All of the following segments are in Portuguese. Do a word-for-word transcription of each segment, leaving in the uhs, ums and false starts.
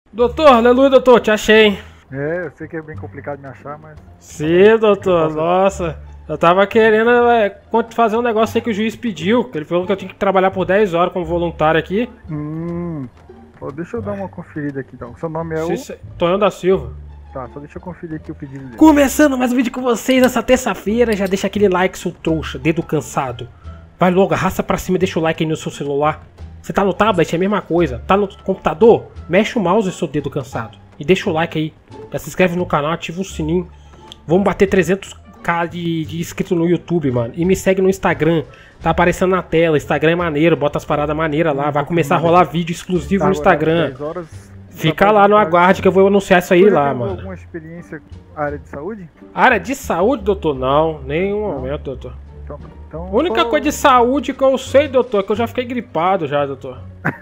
Doutor, aleluia, doutor, te achei, hein? É, eu sei que é bem complicado me achar, mas... Sim, doutor, nossa. Eu tava querendo é, fazer um negócio aí que o juiz pediu, que ele falou que eu tinha que trabalhar por dez horas como voluntário aqui. Hum... Pô, deixa eu dar uma conferida aqui, então. Seu nome é o... Se, Tonhão da Silva. Tá, só deixa eu conferir aqui o pedido dele. Começando mais um vídeo com vocês nessa terça-feira, já deixa aquele like, seu trouxa, dedo cansado. Vai logo, arrasta pra cima e deixa o like aí no seu celular. Você tá no tablet, é a mesma coisa. Tá no computador? Mexe o mouse, seu dedo cansado. E deixa o like aí. Já se inscreve no canal, ativa o sininho. Vamos bater trezentos k de, de inscritos no YouTube, mano. E me segue no Instagram. Tá aparecendo na tela. Instagram é maneiro, bota as paradas maneiras lá. Vai começar a rolar vídeo exclusivo no Instagram. Fica lá no aguarde que eu vou anunciar isso aí lá, mano. Alguma experiência na área de saúde? Área de saúde, doutor? Não, nenhum momento, doutor. Então, então a única só... coisa de saúde que eu sei, doutor, é que eu já fiquei gripado já, doutor.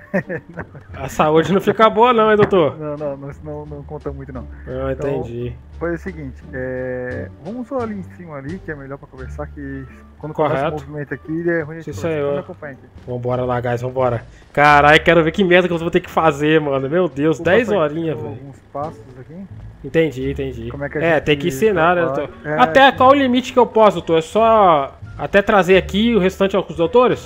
A saúde não fica boa não, hein, doutor? Não, não, não, não, não conta muito não. Ah, entendi. Então, foi o seguinte, é... vamos só ali em cima ali, que é melhor pra conversar, que quando Correto. começa o movimento aqui, é ruim a gente Sim, conversar. senhor. Acompanha aqui. Vambora lá, guys, vambora. Caralho, quero ver que merda que eu vou ter que fazer, mano. Meu Deus, Vou dez passar horinhas, aqui velho. alguns passos aqui. Entendi, entendi. Como é que a É, gente tem que ensinar, né, prepara? doutor? É, Até sim. qual o limite que eu posso, doutor? É só até trazer aqui o restante aos doutores?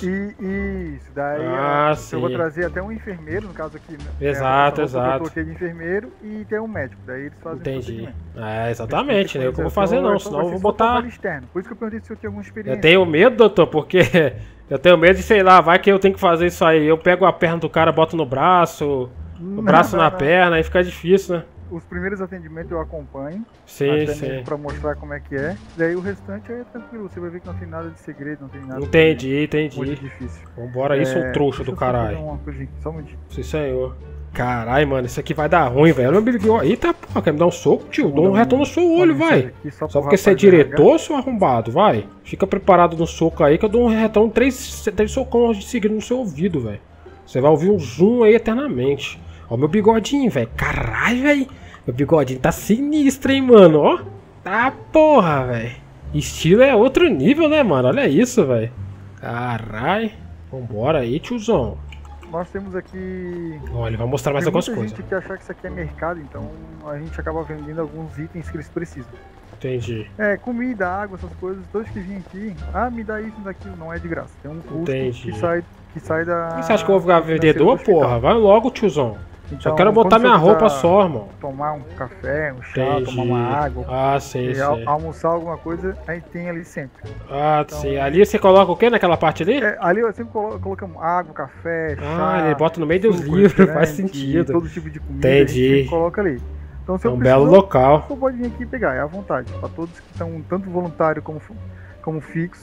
E isso, daí Ah, é, sim. eu vou trazer até um enfermeiro, no caso aqui, né? Exato, é, essa roupa que exato. eu coloquei de enfermeiro e tem um médico, daí eles fazem o Entendi. procedimento. É, exatamente, né? Eu que vou fazer Então, não, é só senão eu você vou só botar... trabalho externo. Por isso que eu perguntei se eu tinha alguma experiência. Eu tenho medo, doutor, porque eu tenho medo de, sei lá, vai que eu tenho que fazer isso aí. Eu pego a perna do cara, boto no braço, o Não, braço não, na não. perna, aí fica difícil, né? Os primeiros atendimentos eu acompanho, Sim, até sim. mesmo pra mostrar como é que é. Daí o restante é tranquilo, você vai ver que não tem nada de segredo, não tem nada Entendi, de muito entendi. difícil. Vambora aí, seu É, trouxa deixa do eu só fazer caralho. uma coisinha, só um minutinho. Sim, senhor. Caralho, mano, isso aqui vai dar ruim, velho. Meu bigode. Eita, porra, quer me dar um soco, tio? Dou um retão no seu olho, Uma vai. mensagem aqui Só pro porque você é rapaz da R H. diretor, seu arrombado, vai. Fica preparado no soco aí que eu dou um retão, três, três socões de seguida no seu ouvido, velho. Você vai ouvir um zoom aí eternamente. Ó, meu bigodinho, velho. Caralho, velho. Meu bigodinho tá sinistro, hein, mano, ó. Tá porra, velho. Estilo é outro nível, né, mano? Olha isso, velho. Caralho. Vambora aí, tiozão. Nós temos aqui... Olha, ele vai mostrar mais Tem algumas muita coisas. gente que achar que isso aqui é mercado, então a gente acaba vendendo alguns itens que eles precisam. Entendi. É, comida, água, essas coisas, todos que vêm aqui, ah, me dá isso, daquilo, não é de graça. Tem um custo Entendi. que sai, que sai da... E você acha que eu vou ficar do financeiro vendedor, do hospital. porra? Vai logo, tiozão. Só Então, quero botar quando minha você roupa precisar só, irmão. Tomar um café, um chá, Entendi. tomar uma água, Ah, sei, e sei. al- almoçar alguma coisa, aí tem ali sempre. Ah, Então- sei. Ali você coloca o quê naquela parte ali? É, ali eu sempre colo colocamos água, café, chá... Ah, ele bota no meio dos suco, livros, faz refrigerante, sentido. Todo tipo de comida, Entendi. a gente sempre coloca ali. Então, se É eu um belo precisar, local. você pode vir aqui e pegar, é à vontade. Para todos que estão, tanto voluntário como, como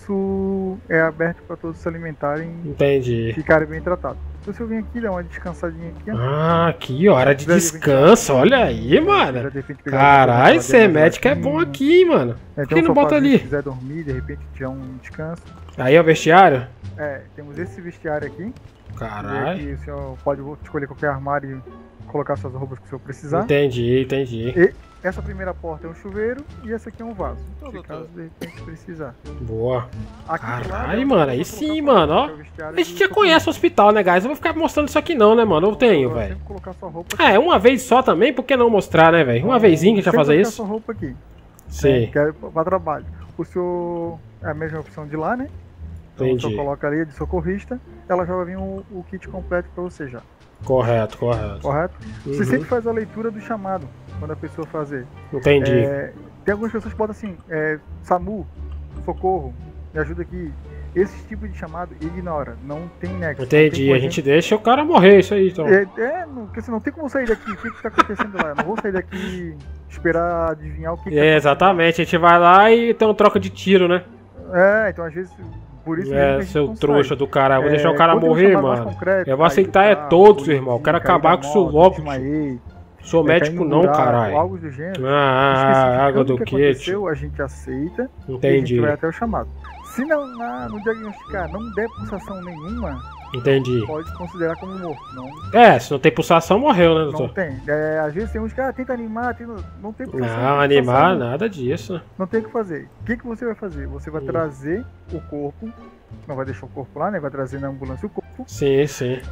fixo, é aberto para todos se alimentarem e Entendi. ficarem bem tratados. Então, se eu vim aqui, dar uma descansadinha aqui, ó. Ah, aqui, ó, hora de Já de descanso. Olha aí, Já mano. de repente pegar Caralho, uma ser geladeira, médico é geladeira, bom aqui, mano. É, Por que não um bota sofazinho, ali? Se quiser dormir, de repente tirar um descanso. Aí é o vestiário? É, temos esse vestiário aqui. E Caralho. aqui o senhor pode escolher qualquer armário e colocar suas roupas que o senhor precisar. Entendi, entendi. E essa primeira porta é um chuveiro e essa aqui é um vaso. Então, Se doutor. caso de repente precisar. Boa. Aqui do lado Caralho, é mano, onde aí eu vou sim, colocar mano, ó. o vestiário A gente do já seu conhece o hospital, né, guys? Eu vou ficar mostrando isso aqui não, né, mano? Eu tenho, Agora, velho. sempre colocar sua roupa Ah, é uma vez só também? Por que não mostrar, né, velho? Uma vezinha que a gente vai Sempre fazer colocar isso? sua roupa aqui. Sim, Né, que é pra trabalho. O senhor é a mesma opção de lá, né? Então o entendi. senhor coloca ali de socorrista, ela já vai vir o, o kit completo pra você já. Correto, correto. Correto? Você Uhum. sempre faz a leitura do chamado quando a pessoa fazer. Entendi. É, tem algumas pessoas que botam assim, é, SAMU, socorro, me ajuda aqui. Esse tipo de chamado ignora, não tem nexo. não tem Entendi. como A gente deixa o cara morrer, isso aí, então. É, é não, porque senão não tem como sair daqui. O que que tá acontecendo lá? Eu não vou sair daqui e esperar adivinhar o que, que tá É, exatamente. A gente vai lá e tem um troca de tiro, né? acontecendo. É, então às vezes, por isso mesmo que a É, gente seu não trouxa sai. do cara. Eu vou É, deixar o cara quando tem um morrer, chamado mais mano. concreto, Eu vou caí aceitar do é carro, todos, fui, irmão. Eu quero caí da acabar com isso moto, logo, tio. desmaiei, Sou é, caí médico no não, buraco, caralho. Algo do gênero. Ah, água do Especificando o que que, aconteceu, tio? a gente aceita e a Entendi. gente vai até o chamado. Se não, na, no diagnosticar não der pulsação nenhuma, Entendi. pode considerar como morto. Não, É, se não tem pulsação, morreu, né, não doutor? tem. É, às vezes tem uns que ah, tenta animar, tenta... não tem pulsação. Não, tem animar, pulsação, nada disso. Não tem o que fazer. O que, que você vai fazer? Você vai Hum. trazer o corpo, não vai deixar o corpo lá, né? Vai trazer na ambulância o corpo. Sim, sim.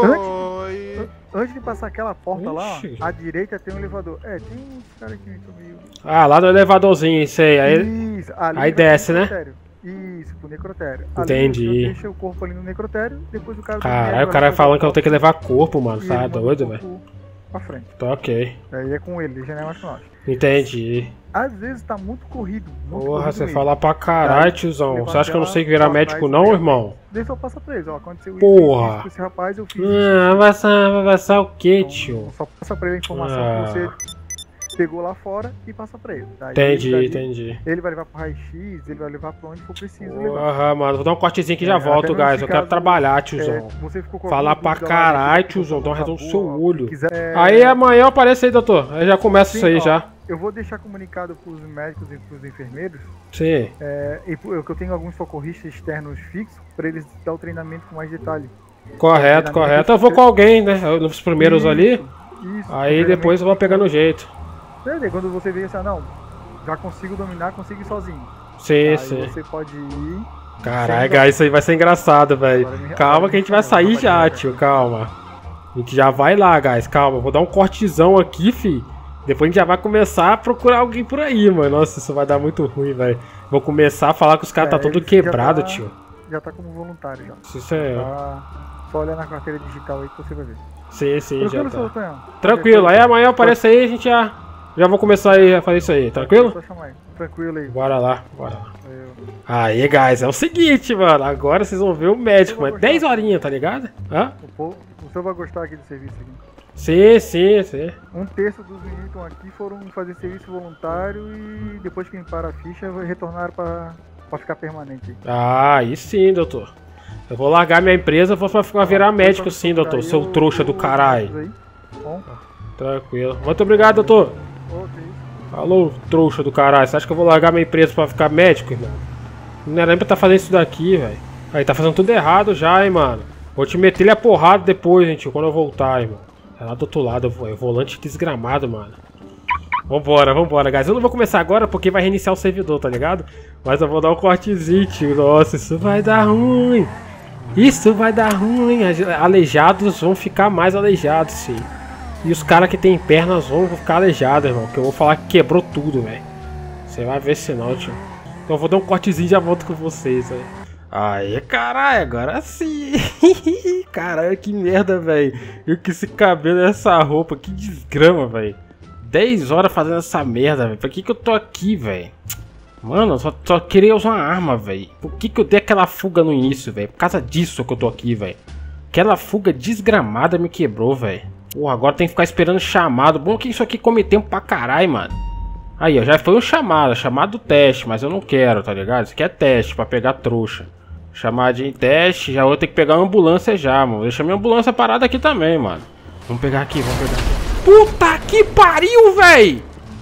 Oi. Antes de passar aquela porta lá, Ixi. ó, à direita tem um elevador. É, tem uns caras aqui meio... Ah, lá no elevadorzinho, isso aí. Aí, Isso, ali aí vai pro desce, né? necrotério. Isso, pro necrotério. Ali Entendi. você deixa o corpo ali no necrotério, depois o cara... caralho, o cara falando que eu tenho que levar corpo, mano. E Tá ele manda o doido, corpo velho? Pra frente. Tá ok. Aí é com ele, ele já não é mais com nós. Entendi. Às vezes tá muito corrido. Muito Porra, corrido você mesmo. fala pra caralho, Aí, tiozão. levar Você acha que eu não aquela sei virar pra médico trás, não, né? irmão? Deixa eu passar pra eles, ó. Aconteceu isso, Porra. isso com esse rapaz, eu fiz isso. Ah, vai passar, vai passar o quê, Então, tio? só passa pra ele a informação Ah. que você pegou lá fora e passa pra ele. Daí Entendi, ele, dali, entendi. ele vai levar pro raio-x, ele vai levar pra onde for preciso levar. Porra, mano, vou dar um cortezinho que já É, volto, até guys. Eu nesse quero caso, trabalhar, É, tiozão. você ficou com Falar alguma pra dúvida lá, caralho, que tiozão, dá um redondo no seu boa, olho. quiser- é, Aí amanhã aparece aí, doutor. Aí já começa isso sim, aí ó, já. Eu vou deixar comunicado pros médicos e pros enfermeiros. Sim. É, e eu, que eu tenho alguns socorristas externos fixos para eles dar o treinamento com mais detalhe. Correto, correto. Eu vou com alguém, né? Eu- Nos primeiros Isso, ali. Isso, Aí treinamento. depois eu vou pegando o jeito. É, daí quando você vê assim, ah, não, já consigo dominar, consigo ir sozinho. Sim, Aí sim. você pode ir. Caralho, Sem- guys, isso aí vai ser engraçado, velho. Agora me- Calma agora que a me gente vai chamou, sair rapaz, já, vai, tio. Calma. A gente já vai lá, guys. Calma. Vou dar um cortezão aqui, fi. Depois a gente já vai começar a procurar alguém por aí, mano. Nossa, isso vai dar muito ruim, velho. Vou começar a falar que os caras tá É, todo ele já quebrado, tá- tio. Já tá como voluntário já. Isso é. Tá só olhar na carteira digital aí que você vai ver. Sim, sim, já Tranquilo, seu tá. Tonhão? Tranquilo. Aí amanhã aparece aí, a gente já. Já vou começar aí a fazer isso aí, tranquilo? Só chamar aí. Tranquilo aí. Bora lá, bora lá. Eu- Aí, guys, é o seguinte, mano. Agora vocês vão ver o médico, mano. dez horinhas, tá ligado? Hã? O, povo, o senhor vai gostar aqui do serviço aqui. Sim, sim, sim. Um terço dos meninos que estão aqui foram fazer serviço voluntário e depois que limparam a ficha, retornaram para ficar permanente. Ah, aí sim, doutor. Eu vou largar minha empresa, vou pra virar médico sim, doutor. Aí Seu eu- trouxa do eu- caralho. aí. Bom, Tranquilo. Muito obrigado, doutor. ok. Falou, trouxa do caralho. Você acha que eu vou largar minha empresa pra ficar médico, irmão? Não era nem pra tá fazendo isso daqui, velho. Aí, tá fazendo tudo errado já, hein, mano. Vou te meter ele a porrada depois, gente, quando eu voltar, irmão. É lá do outro lado, é volante desgramado, mano. Vambora, vambora, guys. Eu não vou começar agora porque vai reiniciar o servidor, tá ligado? Mas eu vou dar um cortezinho, tio. Nossa, isso vai dar ruim. Isso vai dar ruim. Aleijados vão ficar mais aleijados, sim. E os caras que tem pernas vão ficar aleijados, irmão. Que eu vou falar que quebrou tudo, velho. Você vai ver se não, tio. Então eu vou dar um cortezinho e já volto com vocês, velho. Aí, caralho, agora sim. Caralho, que merda, velho. E que esse cabelo e essa roupa, que desgrama, velho. dez horas fazendo essa merda, velho. Por que que eu tô aqui, velho? Mano, eu só, só queria usar uma arma, velho. Por que que eu dei aquela fuga no início, velho? Por causa disso que eu tô aqui, velho. Aquela fuga desgramada me quebrou, velho. Porra, agora tem que ficar esperando chamado. Bom que isso aqui come tempo pra caralho, mano. Aí, ó, já foi um chamado, chamado do teste, mas eu não quero, tá ligado? Isso aqui é teste pra pegar trouxa. Chamadinha em teste, já vou ter que pegar uma ambulância já, mano. Deixa minha ambulância parada aqui também, mano. Vamos pegar aqui, vamos pegar aqui. Puta que pariu, véi!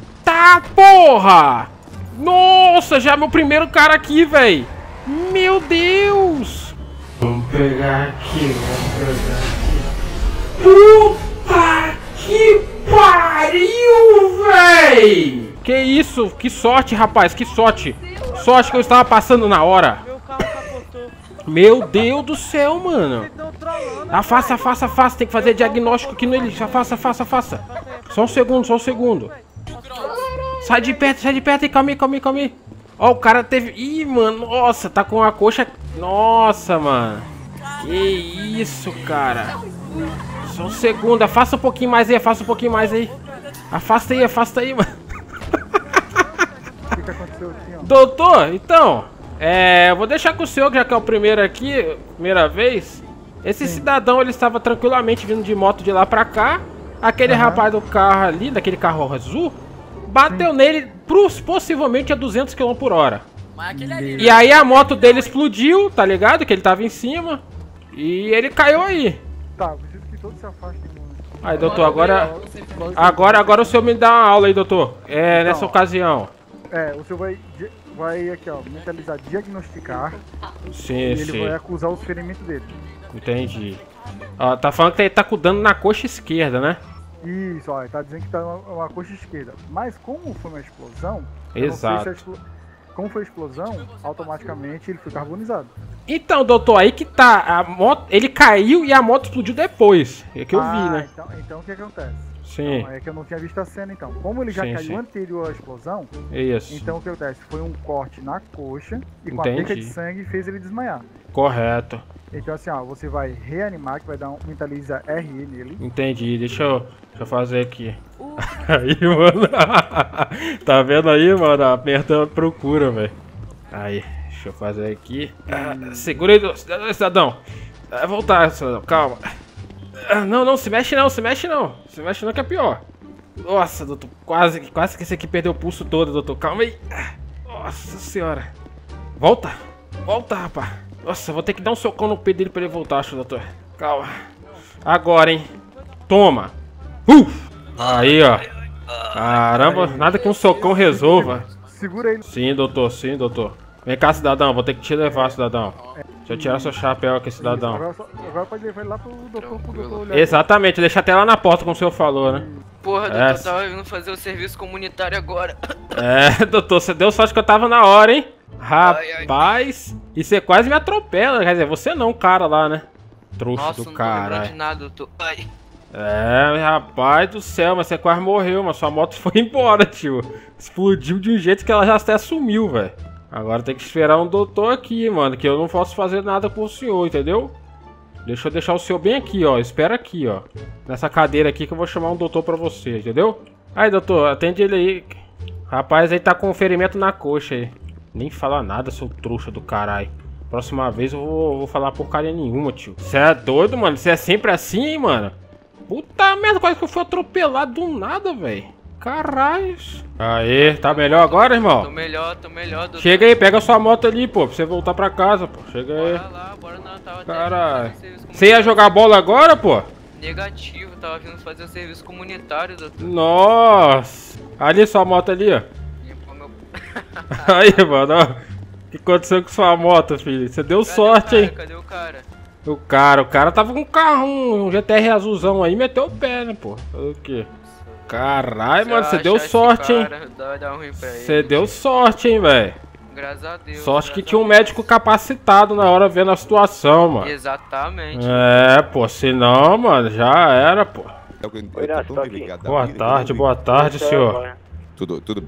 Tá, porra! Nossa, já é meu primeiro cara aqui, véi! Meu Deus! Vamos pegar aqui, vamos pegar aqui. Puta que pariu, véi! Que isso? Que sorte, rapaz, que sorte! Sorte que eu estava passando na hora. Meu Deus do céu, mano. Afasta, afasta, afasta. Tem que fazer diagnóstico aqui no elixir. Afasta, afasta, afasta. Só um segundo, só um segundo. Sai de perto, sai de perto. Calma aí, calma aí, calma aí. Ó, o cara teve... Ih, mano, nossa, tá com a coxa... Nossa, mano. Que isso, cara. Só um segundo, afasta um pouquinho mais aí, afasta um pouquinho mais aí. Afasta aí, afasta aí, mano. O que, que aconteceu aqui, ó? Doutor, então... É, eu vou deixar com o senhor, já que é o primeiro aqui, primeira vez. Esse Sim. cidadão, ele estava tranquilamente vindo de moto de lá pra cá. Aquele uhum. rapaz do carro ali, daquele carro azul, bateu Sim. nele possivelmente a duzentos quilômetros por hora. E aí a moto dele explodiu, tá ligado? Que ele tava em cima. E ele caiu aí. Tá, preciso que todos se afastem. Aí, doutor, agora... Agora, agora o senhor me dá uma aula aí, doutor. É, nessa ocasião. É, o senhor vai... Vai aqui, ó, mentalizar, diagnosticar. Sim, e ele sim. vai acusar os ferimentos dele. Entendi. Ó, tá falando que ele tá com dano na coxa esquerda, né? Isso, ó, ele tá dizendo que tá uma, uma coxa esquerda. Mas como foi uma explosão, Exato. eu não sei se a explo... como foi a explosão, automaticamente ele foi carbonizado. Então, doutor, aí que tá. A moto, ele caiu e a moto explodiu depois. É que eu ah, vi, né? Então, então o que acontece? Sim. Então, é que eu não tinha visto a cena, então. Como ele já Sim, caiu sim. anterior à explosão, Isso. então o que acontece? Foi um corte na coxa e com Entendi. a perca de sangue fez ele desmaiar. Correto. Então assim, ó, você vai reanimar, que vai dar um Mentaliza R E nele. Entendi. Deixa eu, deixa eu fazer aqui. Aí, mano. Tá vendo aí, mano? A merda procura, velho. Aí, deixa eu fazer aqui. Ah, segura aí, cidadão. Vai voltar, cidadão. Calma. Ah, não, não, se mexe não, se mexe não. Se mexe não que é pior. Nossa, doutor. Quase, quase que esse aqui perdeu o pulso todo, doutor. Calma aí. Nossa senhora. Volta. Volta, rapaz. Nossa, vou ter que dar um socão no peito dele pra ele voltar, acho, doutor. Calma. Agora, hein. Toma. Uh! Aí, ó. Caramba, nada que um socão resolva. Segura ele. Sim, doutor, sim, doutor. Vem cá, cidadão, vou ter que te levar, cidadão. Deixa eu tirar seu chapéu aqui, cidadão. Agora, só- agora pode levar ele lá pro doutor, pro doutor olhar. Exatamente, deixa até lá na porta, como o senhor falou, né? Porra, doutor, É. tava vindo fazer o serviço comunitário agora. É, doutor, você deu sorte que eu tava na hora, hein? Rapaz, e você quase me atropela, quer dizer, você não, cara lá, né? Trouxa Nossa, do não tô lembrando de caralho. nada, doutor. Ai. É, rapaz do céu, mas você quase morreu, mas sua moto foi embora, tio. Explodiu de um jeito que ela já até sumiu, velho. Agora tem que esperar um doutor aqui, mano, que eu não posso fazer nada com o senhor, entendeu? Deixa eu deixar o senhor bem aqui, ó. Espera aqui, ó. Nessa cadeira aqui que eu vou chamar um doutor pra você, entendeu? Aí, doutor, atende ele aí. Rapaz, aí tá com um ferimento na coxa aí. Nem fala nada, seu trouxa do caralho. Próxima vez eu vou, vou falar porcaria nenhuma, tio. Você é doido, mano? Você é sempre assim, hein, mano? Puta merda, quase que eu fui atropelado do nada, velho. Caralho. Aê, tá melhor agora, irmão? Tô melhor, tô melhor, doutor. Chega aí, pega sua moto ali, pô, pra você voltar pra casa, pô. Chega aí. Bora lá, bora não, tava até Caralho. vindo fazer o serviço Você ia jogar bola agora, pô? Negativo, tava vindo fazer o serviço comunitário, doutor. Nossa. Ali, sua moto ali, ó. Limpou meu... Aí, mano, ó. O que aconteceu com sua moto, filho? Você deu Cadê sorte, o cara? hein? Cadê o cara? O cara, o cara tava com um carro, um G T R azulzão aí, meteu o pé, né, pô? O quê? Caralho, mano, você deu achar esse sorte, hein? cara, Dá, dá ruim pra ele. Você deu sorte, hein, velho? Graças a Deus. Sorte que graças tinha um a Deus. médico capacitado na hora vendo a situação, mano. Exatamente. É, pô, senão, mano, já era, pô. Eu, eu, eu tô tão ligado da Boa vida que tarde, eu não boa tarde, Então, senhor. Tudo, tudo.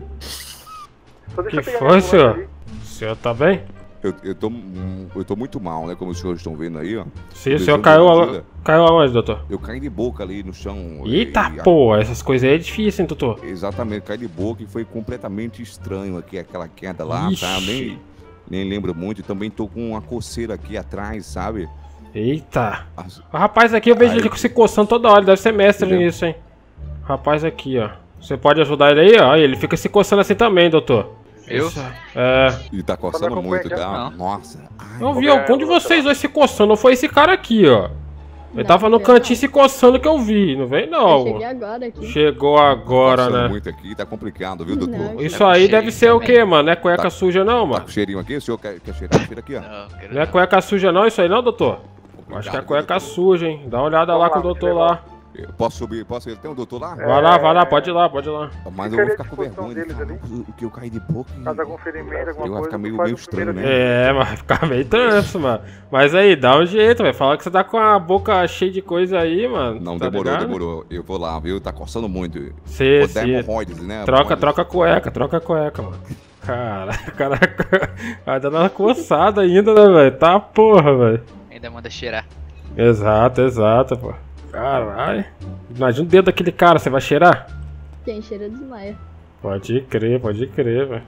Só deixa Que eu pegar foi, minha senhor? ambulância ali. O senhor tá bem? Eu, eu, tô, hum, eu tô muito mal, né? Como os senhores estão vendo aí, ó. Sim, o Tô senhor precisando caiu, de a... ajuda. caiu aonde, doutor? Eu caí de boca ali no chão. Eita, e- pô, essas coisas aí é difícil, hein, doutor? Exatamente, caí de boca e foi completamente estranho aqui, aquela queda lá, Ixi. tá? Nem, nem lembro muito. E também tô com uma coceira aqui atrás, sabe? Eita. As- O rapaz aqui, eu vejo Ai, ele se coçando toda hora, ele deve ser mestre Entendeu? nisso, hein? O rapaz aqui, ó. Você pode ajudar ele aí, ó? Ele fica se coçando assim também, doutor. Eu? Isso. É. Ele tá coçando acompanha muito, aqui, tá? não. Nossa. Ai, Eu vi algum de vocês dois se coçando, não foi esse cara aqui, ó. Ele Não, tava no eu cantinho não. se coçando que eu vi, não vem Eu não. cheguei agora aqui. Chegou agora, coçando né? muito aqui, tá complicado, viu, doutor? Não, Isso Tá com aí cheirinho deve ser o também. quê, mano? Não é cueca Tá. suja não, Tá mano? com cheirinho aqui? O senhor quer, quer cheirar? Cheira aqui, ó. Não, quero Não é não. cueca suja não, isso aí não, doutor? Acho que é cueca suja, hein? Dá uma olhada lá com o doutor lá. Eu posso subir? Posso ir? Tem um doutor lá? Vai lá, vai lá, pode ir lá, pode ir lá. Mas Fica eu vou ali à ficar com disposição vergonha de deles falar ali. o que eu caí de boca e... Caso algum ferimento, alguma Eu coisa, vai ficar meio, faz meio o primeiro estranho, né? vídeo. É, mas vai ficar meio tranço, mano. Mas aí, dá um jeito, vai. Fala que você tá com a boca cheia de coisa aí, mano. Não, tá demorou, ligado? demorou. Eu vou lá, viu? Tá coçando muito. Sim, Vou dar sim. hemorroides, né? Troca, Hemorroides. troca a cueca, troca a cueca, mano. Caraca, caraca. Vai dando uma coçada ainda, né, velho? Tá porra, velho. Ainda manda cheirar. Exato, exato, pô. Caralho. Imagina o dedo daquele cara, você vai cheirar? Quem cheira desmaia. Pode crer, pode crer, velho.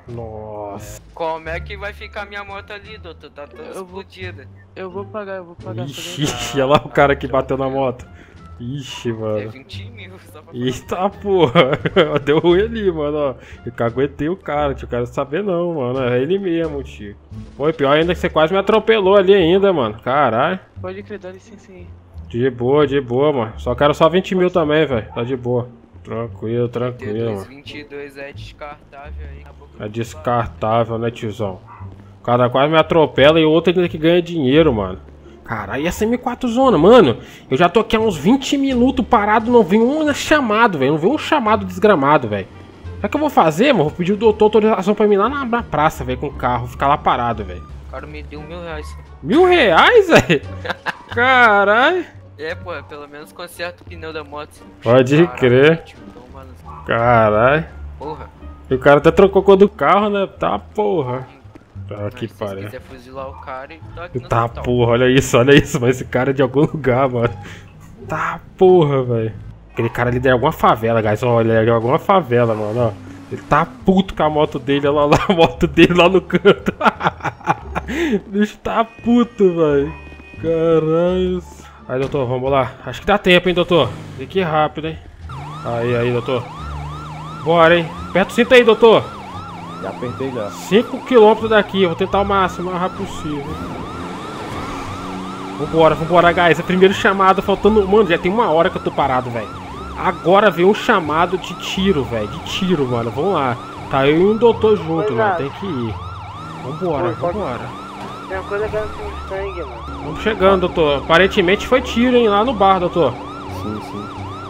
Nossa. Como é que vai ficar minha moto ali, doutor? Tá toda Eu vou- explodida. Eu vou pagar, eu vou pagar. Ixi, ixi, olha lá o cara que bateu na moto. Ixi, É mano. vinte mil, só pra Eita porra, deu ruim ali, mano, ó. Eu caguetei o cara, tio, quero saber não, mano, é ele mesmo, tio. Pô, pior ainda que você quase me atropelou ali ainda, mano, caralho. Pode crer, dá licença aí. De boa, de boa, mano, só quero só vinte mil também, velho, tá de boa. Tranquilo, T tranquilo, dois mano. vinte e dois é descartável aí. acabou que É eu vou descartável, né, tiozão. O cara quase me atropela e o outro ainda que ganha dinheiro, mano. Caralho, e essa M quatro zona, mano? Eu já tô aqui há uns vinte minutos parado, não vem um chamado, velho. Não vem um chamado desgramado, velho. O que eu vou fazer, mano? Vou pedir o doutor autorização pra mim lá na, na praça, velho, com o carro. Ficar lá parado, velho. O cara me deu mil reais. Mil reais, velho? Caralho. É, pô, pelo menos conserta o pneu da moto. Pode Caralho, crer. tipo, então, mano, Caralho. porra. E o cara até trocou cor do carro, né? Tá porra. Tá que Mas se pariu. quiser fuzilar o cara, ele tá aqui no Tá hospital. porra, olha isso, olha isso, mas esse cara é de algum lugar, mano. Tá porra, velho. Aquele cara ali é de alguma favela, guys. Olha, ele é de alguma favela, mano, ó. Ele tá puto com a moto dele, olha lá, a moto dele lá no canto. O bicho tá puto, velho. Caralho. Aí, doutor, vamos lá. Acho que dá tempo, hein, doutor. Tem que ir rápido, hein. Aí, aí, doutor. Bora, hein. Aperta o cinto aí, doutor. Já apertei já. cinco quilômetros daqui, eu vou tentar o máximo, o mais rápido possível. Vambora, vambora, guys. É primeiro chamado, faltando... Mano, já tem uma hora que eu tô parado, velho. Agora veio um chamado de tiro, velho. De tiro, mano. Vamos lá. Tá eu e um doutor junto, mano. Tem que ir. Vambora, vambora. Tem uma coisa que eu não tenho sangue, mano. Vamos chegando, doutor. Aparentemente foi tiro, hein, lá no bar, doutor. Sim, sim.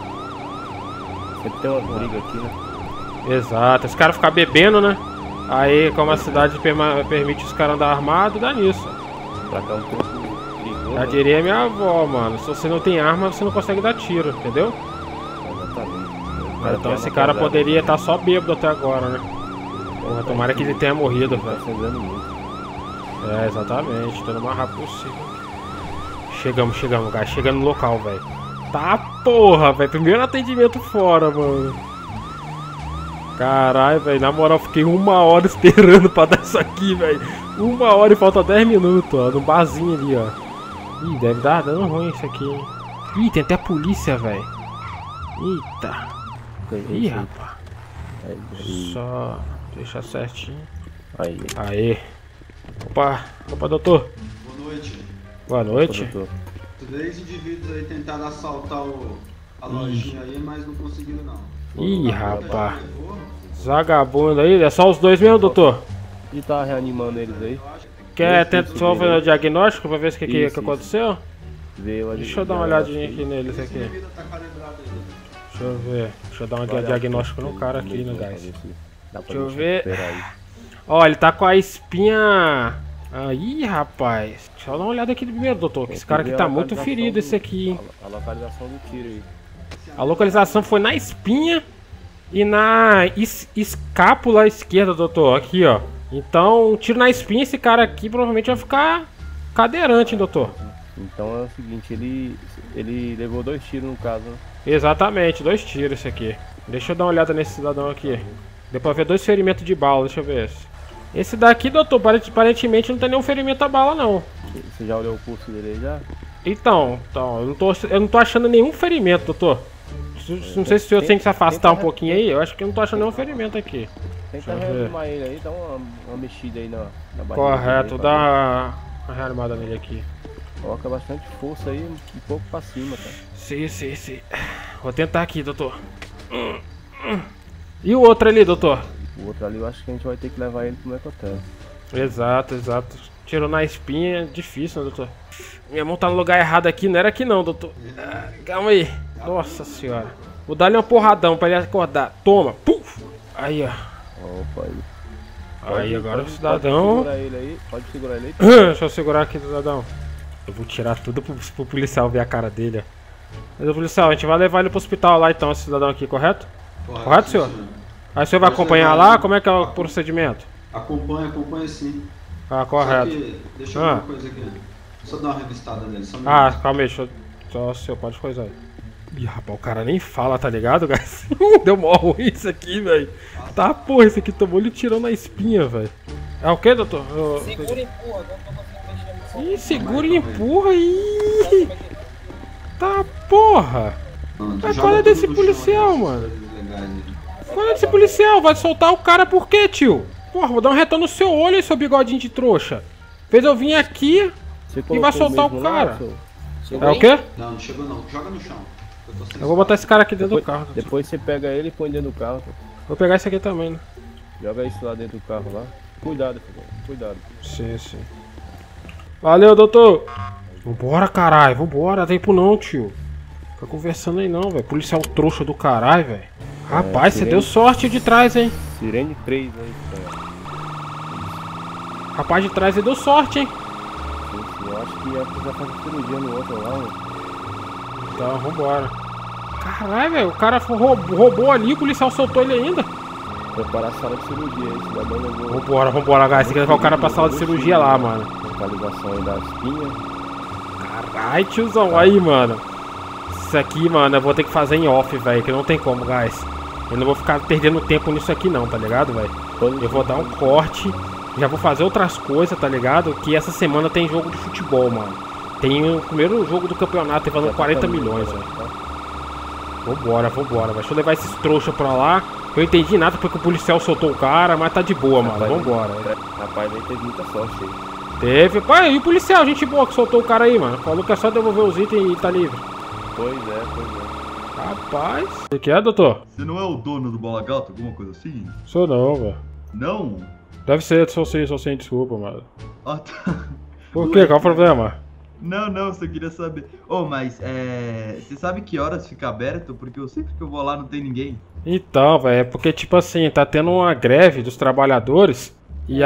Sempre tem uma briga aqui, né? Exato. Esse cara ficar bebendo, né? Aí, como a cidade perma- permite os caras andar armados, dá nisso. Pra cá é um pouco perigoso. Já né? diria minha avó, mano. Se você não tem arma, você não consegue dar tiro, entendeu? Exatamente. Então esse cara poderia estar só bêbado até agora, né? Porra, tomara que ele tenha morrido, Tá velho. sangrando muito. É, exatamente. Tô no mais rápido possível. Chegamos, chegamos, guys. Chegando no local, velho. Tá porra, velho. Primeiro atendimento fora, mano. Caralho, velho. Na moral, fiquei uma hora esperando pra dar isso aqui, velho. Uma hora e falta dez minutos, ó. No barzinho ali, ó. Ih, deve dar dando ruim isso aqui, hein. Ih, tem até a polícia, velho. Eita. Ih, rapaz. Aí, Só deixar certinho. aí. Aê. Opa, opa, doutor. Boa noite. Boa noite. Doutor. Três indivíduos aí tentaram assaltar o, a lojinha aí, mas não conseguiram não. Ih, Muita rapaz. gente levou. Vagabundo aí, é só os dois mesmo, doutor? E tá reanimando eles aí? Quer Isso, tentar isso, só fazer o beleza. diagnóstico pra ver o que, que, Isso, que isso. aconteceu? Veio ali. Deixa eu dar uma já- olhadinha aqui neles Esse aqui. indivíduo tá calibrado aí. Deixa eu ver. Deixa eu dar um Olha, diagnóstico no cara aqui, né, pra guys? ver se dá pra Deixa eu gente ver. recuperar aí. Ó, ele tá com a espinha... Aí, rapaz. Deixa eu dar uma olhada aqui primeiro, doutor. Que esse cara aqui Ver a tá muito localização ferido, do- esse aqui, hein? A, a localização do tiro aí. A localização foi na espinha e na es- escápula esquerda, doutor. Aqui, ó. Então, um tiro na espinha, esse cara aqui provavelmente vai ficar cadeirante, hein, doutor. Então é o seguinte, ele, ele levou dois tiros no caso, né? Exatamente, dois tiros esse aqui. Deixa eu dar uma olhada nesse cidadão aqui. Deu pra ver dois ferimentos de bala, deixa eu ver esse. Esse daqui, doutor, apare- aparentemente não tem nenhum ferimento a bala, não. Você já olhou o pulso dele aí já? Então, então eu, não tô, eu não tô achando nenhum ferimento, doutor. Se- Não sei se o senhor tem que se afastar um pouquinho aí, eu acho que eu não tô achando nenhum ferimento aqui. Tenta Deixa eu ver. reanimar ele aí, dá uma, uma mexida aí na, na barriga Correto, dele aí, dá uma uma reanimada nele aqui. Coloca bastante força aí, um pouco pra cima, tá? Sim, sim, sim. Vou tentar aqui, doutor. E o outro ali, doutor? O outro ali eu acho que a gente vai ter que levar ele pro Mecotel. Exato, exato. Tirou na espinha, difícil, né, doutor? Minha mão tá no lugar errado aqui, não era aqui não, doutor. Ah, calma aí. Nossa senhora. Vou dar-lhe um porradão pra ele acordar. Toma. Puf. Aí, ó. Opa, aí. Aí, agora o Pode cidadão... segurar ele aí, pode segurar ele aí. Deixa eu segurar aqui, cidadão. Eu vou tirar tudo pro, pro policial ver a cara dele, ó. Mas o policial, a gente vai levar ele pro hospital lá então, esse cidadão aqui, correto? Correto, senhor? Aí o senhor vai Pode acompanhar levar lá? ele. Como é que é o procedimento? Acompanha, acompanha sim. Ah, Só correto. que, deixa eu Ah. ver uma coisa aqui. Só dar uma revistada nele. Só um Ah, minuto. calma aí, deixa eu... Só o senhor pode coisar aí. Ih, rapaz, o cara nem fala, tá ligado, guys? Deu mó ruim isso aqui, velho. Tá, porra, esse aqui tomou ele tirou na espinha, velho. É o que, doutor? Eu... Segura e empurra, não tô conseguindo mexer. Ih, segura e empurra aí. Tá, porra. Não, Mas joga qual é tudo desse no chão policial, aí, essas mano? coisas legais aí. Qual é desse policial? Vai soltar o cara por quê, tio? Porra, vou dar um retão no seu olho, aí, seu bigodinho de trouxa. Fez eu vir aqui Você e vai colocou soltar o mesmo lá, cara. seu? É o quê? Não, não chegou não. Joga no chão. Eu, tô sem Eu vou botar esse cara aqui dentro do Depois, carro. depois você pega ele e põe dentro do carro. Tá? Vou pegar esse aqui também, né? Joga isso lá dentro do carro lá. Cuidado, filho. Cuidado. Sim, sim. Valeu, doutor. Vambora, caralho, vambora, tempo não, tio. Fica conversando aí não, velho. Policial trouxa do caralho, velho. Rapaz, é, você deu sorte de trás, hein? Sirene três aí, cara. Rapaz de trás, você deu sorte, hein? Sim, eu acho que é pra fazer cirurgia no outro lá, mano. Então, vambora. Caralho, velho, o cara roubou, roubou ali, o policial soltou ele ainda. Preparar a sala de cirurgia aí, cidadão levou. Vambora, vambora, guys. Você quer levar o cara pra sala de cirurgia lá, mano. Localização aí da espinha. Caralho, tiozão, aí, mano. Isso aqui, mano, eu vou ter que fazer em off, velho, que não tem como, guys. Eu não vou ficar perdendo tempo nisso aqui não, tá ligado, velho? Eu vou dar um corte, já vou fazer outras coisas, tá ligado? Que essa semana tem jogo de futebol, mano. Tem o primeiro jogo do campeonato, tem valendo quarenta milhões, velho. Vambora, vambora, velho. Deixa eu levar esses trouxas pra lá. Eu entendi nada porque o policial soltou o cara, mas tá de boa, mano. Vambora. Rapaz, aí teve muita sorte aí. Teve. Pai, e o policial, gente boa que soltou o cara aí, mano. Falou que é só devolver os itens e tá livre. Pois é, pois é. Rapaz. O que é, doutor? Você não é o dono do Bola Gato, alguma coisa assim? Sou não, velho. Não? Deve ser, sou sim, sou sim, desculpa, mano. Ah, tá. Por quê? Qual o problema? Não, não, só queria saber. Ô, oh, mas é. Você sabe que horas fica aberto? Porque eu sempre que eu vou lá não tem ninguém. Então, velho, é porque, tipo assim, tá tendo uma greve dos trabalhadores. E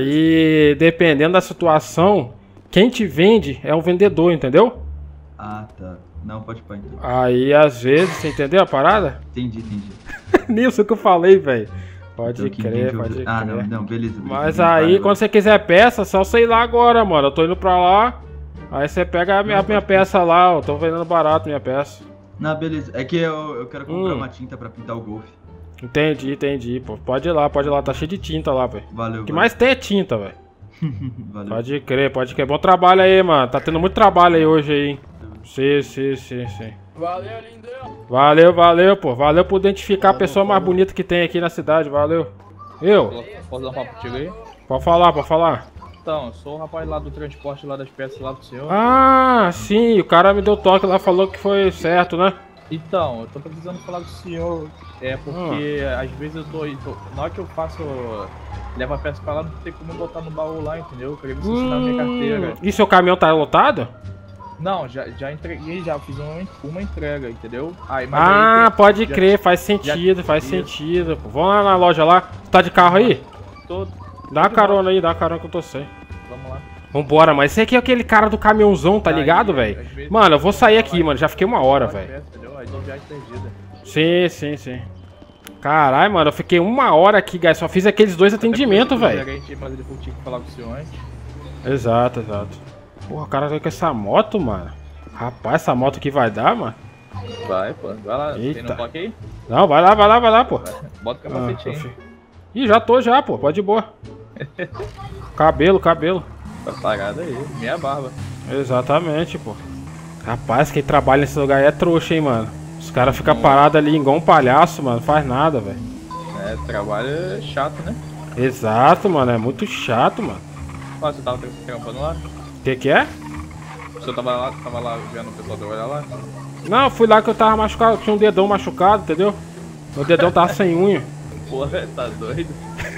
aí, dependendo da situação, quem te vende é o vendedor, entendeu? Ah, tá. Não, pode pôr então. Aí, às vezes, você entendeu a parada? Entendi, entendi. Nisso que eu falei, velho. Pode Então, crer, entendi. pode crer. Ah, não, não, beleza. beleza Mas beleza, aí, vai, quando vai. você quiser peça, só você ir lá agora, mano. Eu tô indo pra lá. Aí você pega a minha, a minha peça lá, eu tô vendendo barato minha peça. Não, beleza. É que eu, eu quero comprar Hum. uma tinta pra pintar o Golf. Entendi, entendi, pô. Pode ir lá, pode ir lá. Tá cheio de tinta lá, velho. Valeu, O que valeu. mais tem é tinta, velho. Valeu. Pode crer, pode crer. Bom trabalho aí, mano. Tá tendo muito trabalho aí hoje aí, hein. Sim, sim, sim, sim. Valeu, lindão. Valeu, valeu, pô. Valeu por identificar a pessoa mais bonita que tem aqui na cidade, valeu. Eu? Posso dar um papo contigo aí? Pode falar, pode falar. Então, eu sou o rapaz lá do transporte lá das peças lá do senhor. Ah, sim, o cara me deu toque lá, falou que foi certo, né? Então, eu tô precisando falar com o senhor, é porque Ah. às vezes eu tô, tô. Na hora que eu faço. Levo a peça pra lá, não tem como botar no baú lá, entendeu? Eu queria você assinar minha carteira. E seu caminhão tá lotado? Não, já, já entreguei, já fiz uma, uma entrega, entendeu? Aí, mas Ah, aí tem- pode já- crer, faz sentido, faz isso. sentido. Pô. Vamos lá na loja lá. Tá de carro aí? Tô, Dá uma carona aí, dá uma carona que eu tô sem. vamos lá. Vambora, mas esse aqui é aquele cara do caminhãozão, tá Aí, ligado, às velho? vezes- Mano, eu vou sair aqui, mano. Já fiquei uma hora, velho. Peça, entendeu? Aí dou viagem perdida. Sim, sim, sim. Caralho, mano, eu fiquei uma hora aqui, guys. Só fiz aqueles dois atendimentos, velho. A gente ia fazer depois, tinha que falar com o senhor antes. Exato, exato. Porra, o cara veio com essa moto, mano. Rapaz, essa moto aqui vai dar, mano? Vai, pô. Vai lá. Tem Eita. no toque aí? Não, vai lá, vai lá, vai lá, pô. Bota o Ah, capacete aí. tô fi- Ih, já tô já, pô. Pode ir boa. Cabelo, cabelo. Tá parado aí. Minha barba. Exatamente, pô. Rapaz, quem trabalha nesse lugar aí é trouxa, hein, mano. Os caras ficam parados ali igual um palhaço, mano. Faz nada, velho. É, trabalho é chato, né? Exato, mano. É muito chato, mano. Ó, você tava trampando lá? O que que é? O senhor tava lá, tava lá vendo o pessoal trabalhar lá? Não, eu fui lá que eu tava machucado. Tinha um dedão machucado, entendeu? Meu dedão tava sem unha. Porra, tá doido?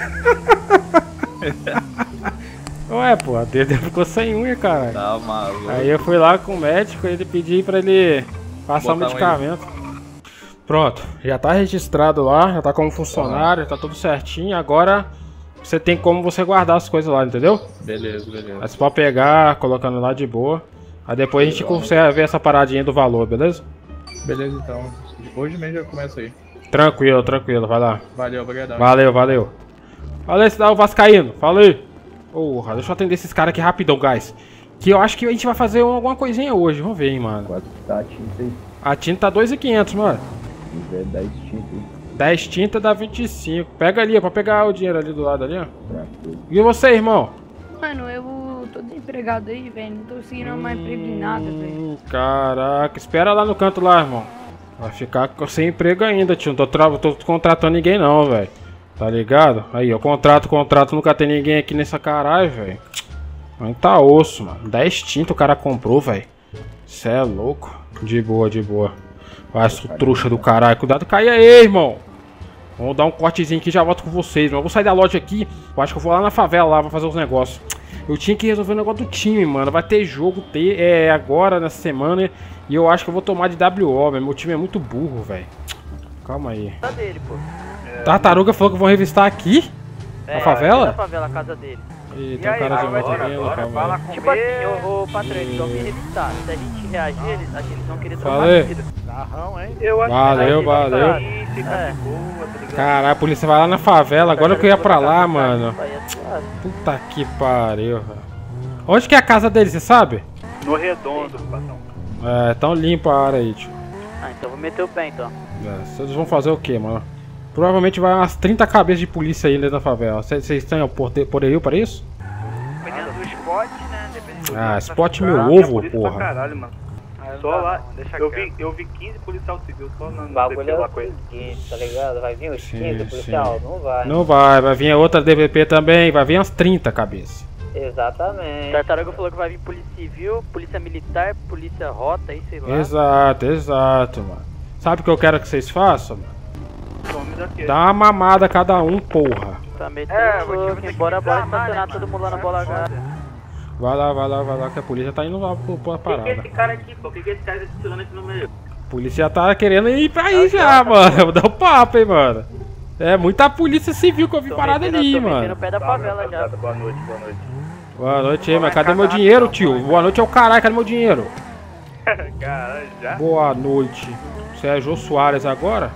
Ué, pô, o dedão ficou sem unha, cara. Tá maluco. Aí eu fui lá com o médico e ele pediu pra ele passar o Botar um medicamento. Pronto, já tá registrado lá, já tá como funcionário, tá tudo certinho. Agora você tem como você guardar as coisas lá, entendeu? Beleza, beleza. Aí você pode pegar, colocando lá de boa. Aí depois a gente consegue ver essa paradinha do valor, beleza? Beleza, então. Hoje mesmo já começa aí. Tranquilo, tranquilo, vai lá. Valeu, obrigadão. Valeu, valeu. Valeu, esse dá o Vascaíno, falei. Porra, deixa eu atender esses caras aqui rapidão, guys. Que eu acho que a gente vai fazer um- alguma coisinha hoje, vamos ver, hein, mano. Quanto que tá a tinta aí? A tinta tá dois mil e quinhentos, mano. Se tiver dez tinta aí. dez tinta dá vinte e cinco. Pega ali, ó, pra pegar o dinheiro ali do lado ali, ó. Tranquilo. E você, irmão? Mano, eu tô desempregado aí, velho. Não tô conseguindo arrumar emprego em nada, velho. Hum, caraca, espera lá no canto lá, irmão. Vai ficar sem emprego ainda, tio. Não tô, tra... tô contratando ninguém não, velho. Tá ligado? Aí, ó, contrato, contrato, nunca tem ninguém aqui nessa caralho, velho. Mas tá osso, mano. dez tinta o cara comprou, velho. Cê é louco. De boa, de boa. Vai, sua trouxa do caralho. Cuidado, cai aí, irmão. Vamos dar um cortezinho aqui e já volto com vocês, mano. Eu vou sair da loja aqui. Eu acho que eu vou lá na favela lá, vou fazer os negócios. Eu tinha que resolver o negócio do time, mano. Vai ter jogo ter, é, agora, nessa semana. E eu acho que eu vou tomar de W O, velho. Meu time é muito burro, velho. Calma aí. Casa dele, pô. Tartaruga falou que vão revistar aqui? É, na favela? Na favela, a casa dele. Ih, tem um cara de moto vindo, calma aí. Tipo assim, ô, ô patrão, eles vão me revistar. Se a gente reagir, eles, acho que eles vão querer trocar Falei. vida. Carrão, hein? Eu acho Valeu, que valeu. é. Caralho, a polícia vai lá na favela. Agora que eu ia pra lá, mano. Aí é suave. Puta que pariu, velho. Onde que é a casa dele, você sabe? No redondo, patrão. É, tão limpa a área aí, tio. Ah, então vou meter o pé então. É, vocês vão fazer o que, mano? Provavelmente vai umas trinta cabeças de polícia aí dentro da favela. Vocês têm poderio para isso? Dependendo do spot, né? Dependendo Ah, do spot meu ovo, Pra porra. caralho, mano. Só lá, eu vi, eu vi quinze policial civil só na O bagulho é lá o com ele. seguinte, tá ligado? Vai vir os Sim, quinze policial? sim. Não vai. Não vai, vai vir outra D V P também, vai vir umas trinta cabeças. Exatamente. Tartaruga falou que vai vir polícia civil, polícia militar, polícia rota, aí sei lá. Exato, exato, mano. Sabe o que eu quero que vocês façam, mano? Some daqui. Dá uma mamada a cada um, porra. Tá metendo é, louco, embora bora estacionar todo mundo lá na bola H. Vai lá, vai lá, vai lá, que a polícia tá indo lá pra, pra parada. Quem que é esse cara aqui, pô? Quem que é esse cara que tá tirando aqui no meio? A polícia já tá querendo ir pra aí já, mano. Dá um papo, hein, mano. É muita polícia civil que eu vi parada ali, mano. No pé da favela já. Boa noite, boa noite. Boa noite aí, mas cadê meu dinheiro, tio? Boa noite é o caralho, cadê meu dinheiro? Caralho, já? Boa noite. Você é Jô Soares agora?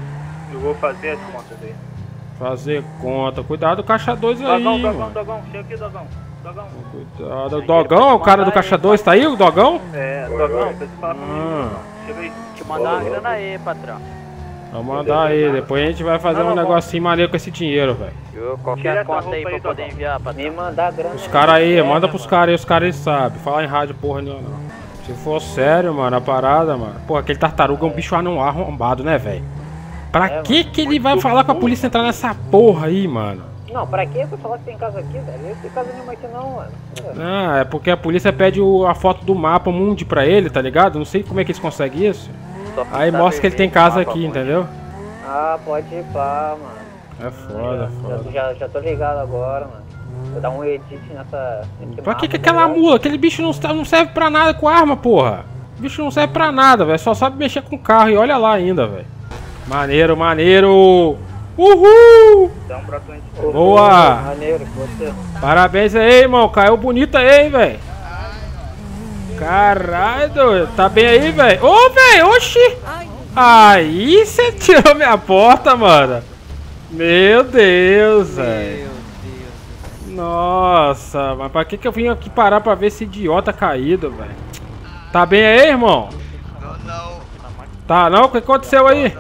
Eu vou fazer as contas aí. Fazer conta. Cuidado, caixa dois aí, Dogão, Dogão, mano. Dogão, chega aqui, Dogão. Dogão. Cuidado. O Dogão, o cara do caixa dois, tá aí, o Dogão? É, Dogão, preciso falar comigo. Ah. Chega aí. Te mandar uma grana aí, patrão. Vou mandar aí, depois a gente vai fazer um negocinho maneiro com esse dinheiro, velho. Qualquer a conta aí pra eu poder enviar, patrão. Me mandar grana. Os caras aí, manda pros caras aí, os caras aí sabem. Falar em rádio porra nenhuma não. Se for sério, mano, a parada, mano. Pô, aquele tartaruga é um bicho anão arrombado, né, velho? Pra é, que mano, que ele vai falar com a polícia entrar nessa porra aí, mano? Não, pra que você falar que tem casa aqui, velho? Não tem casa nenhuma aqui não, mano. Ah, é porque a polícia pede o, a foto do mapa mundi pra ele, tá ligado? Não sei como é que eles conseguem isso. Aí mostra que ele tem casa aqui, entendeu? Ah, pode ir pá, mano. É foda, já, foda. Já, já tô ligado agora, mano. Vou dar um edit nessa... Pra que que aquela mula? Aquele bicho não, não serve pra nada com arma, porra. O bicho não serve pra nada, velho. Só sabe mexer com carro e olha lá ainda, velho. Maneiro, maneiro. Uhul! Então, pra frente. Boa! Maneiro, você. Parabéns aí, irmão. Caiu bonito aí, hein, velho. Caralho, doido. Tá bem aí, velho? Ô, velho, oxi! Aí você tirou minha porta, mano. Meu Deus, velho. Nossa, mas pra que que eu vim aqui parar pra ver esse idiota caído, velho? Tá bem aí, irmão? Não, não. Tá não? O que aconteceu aí?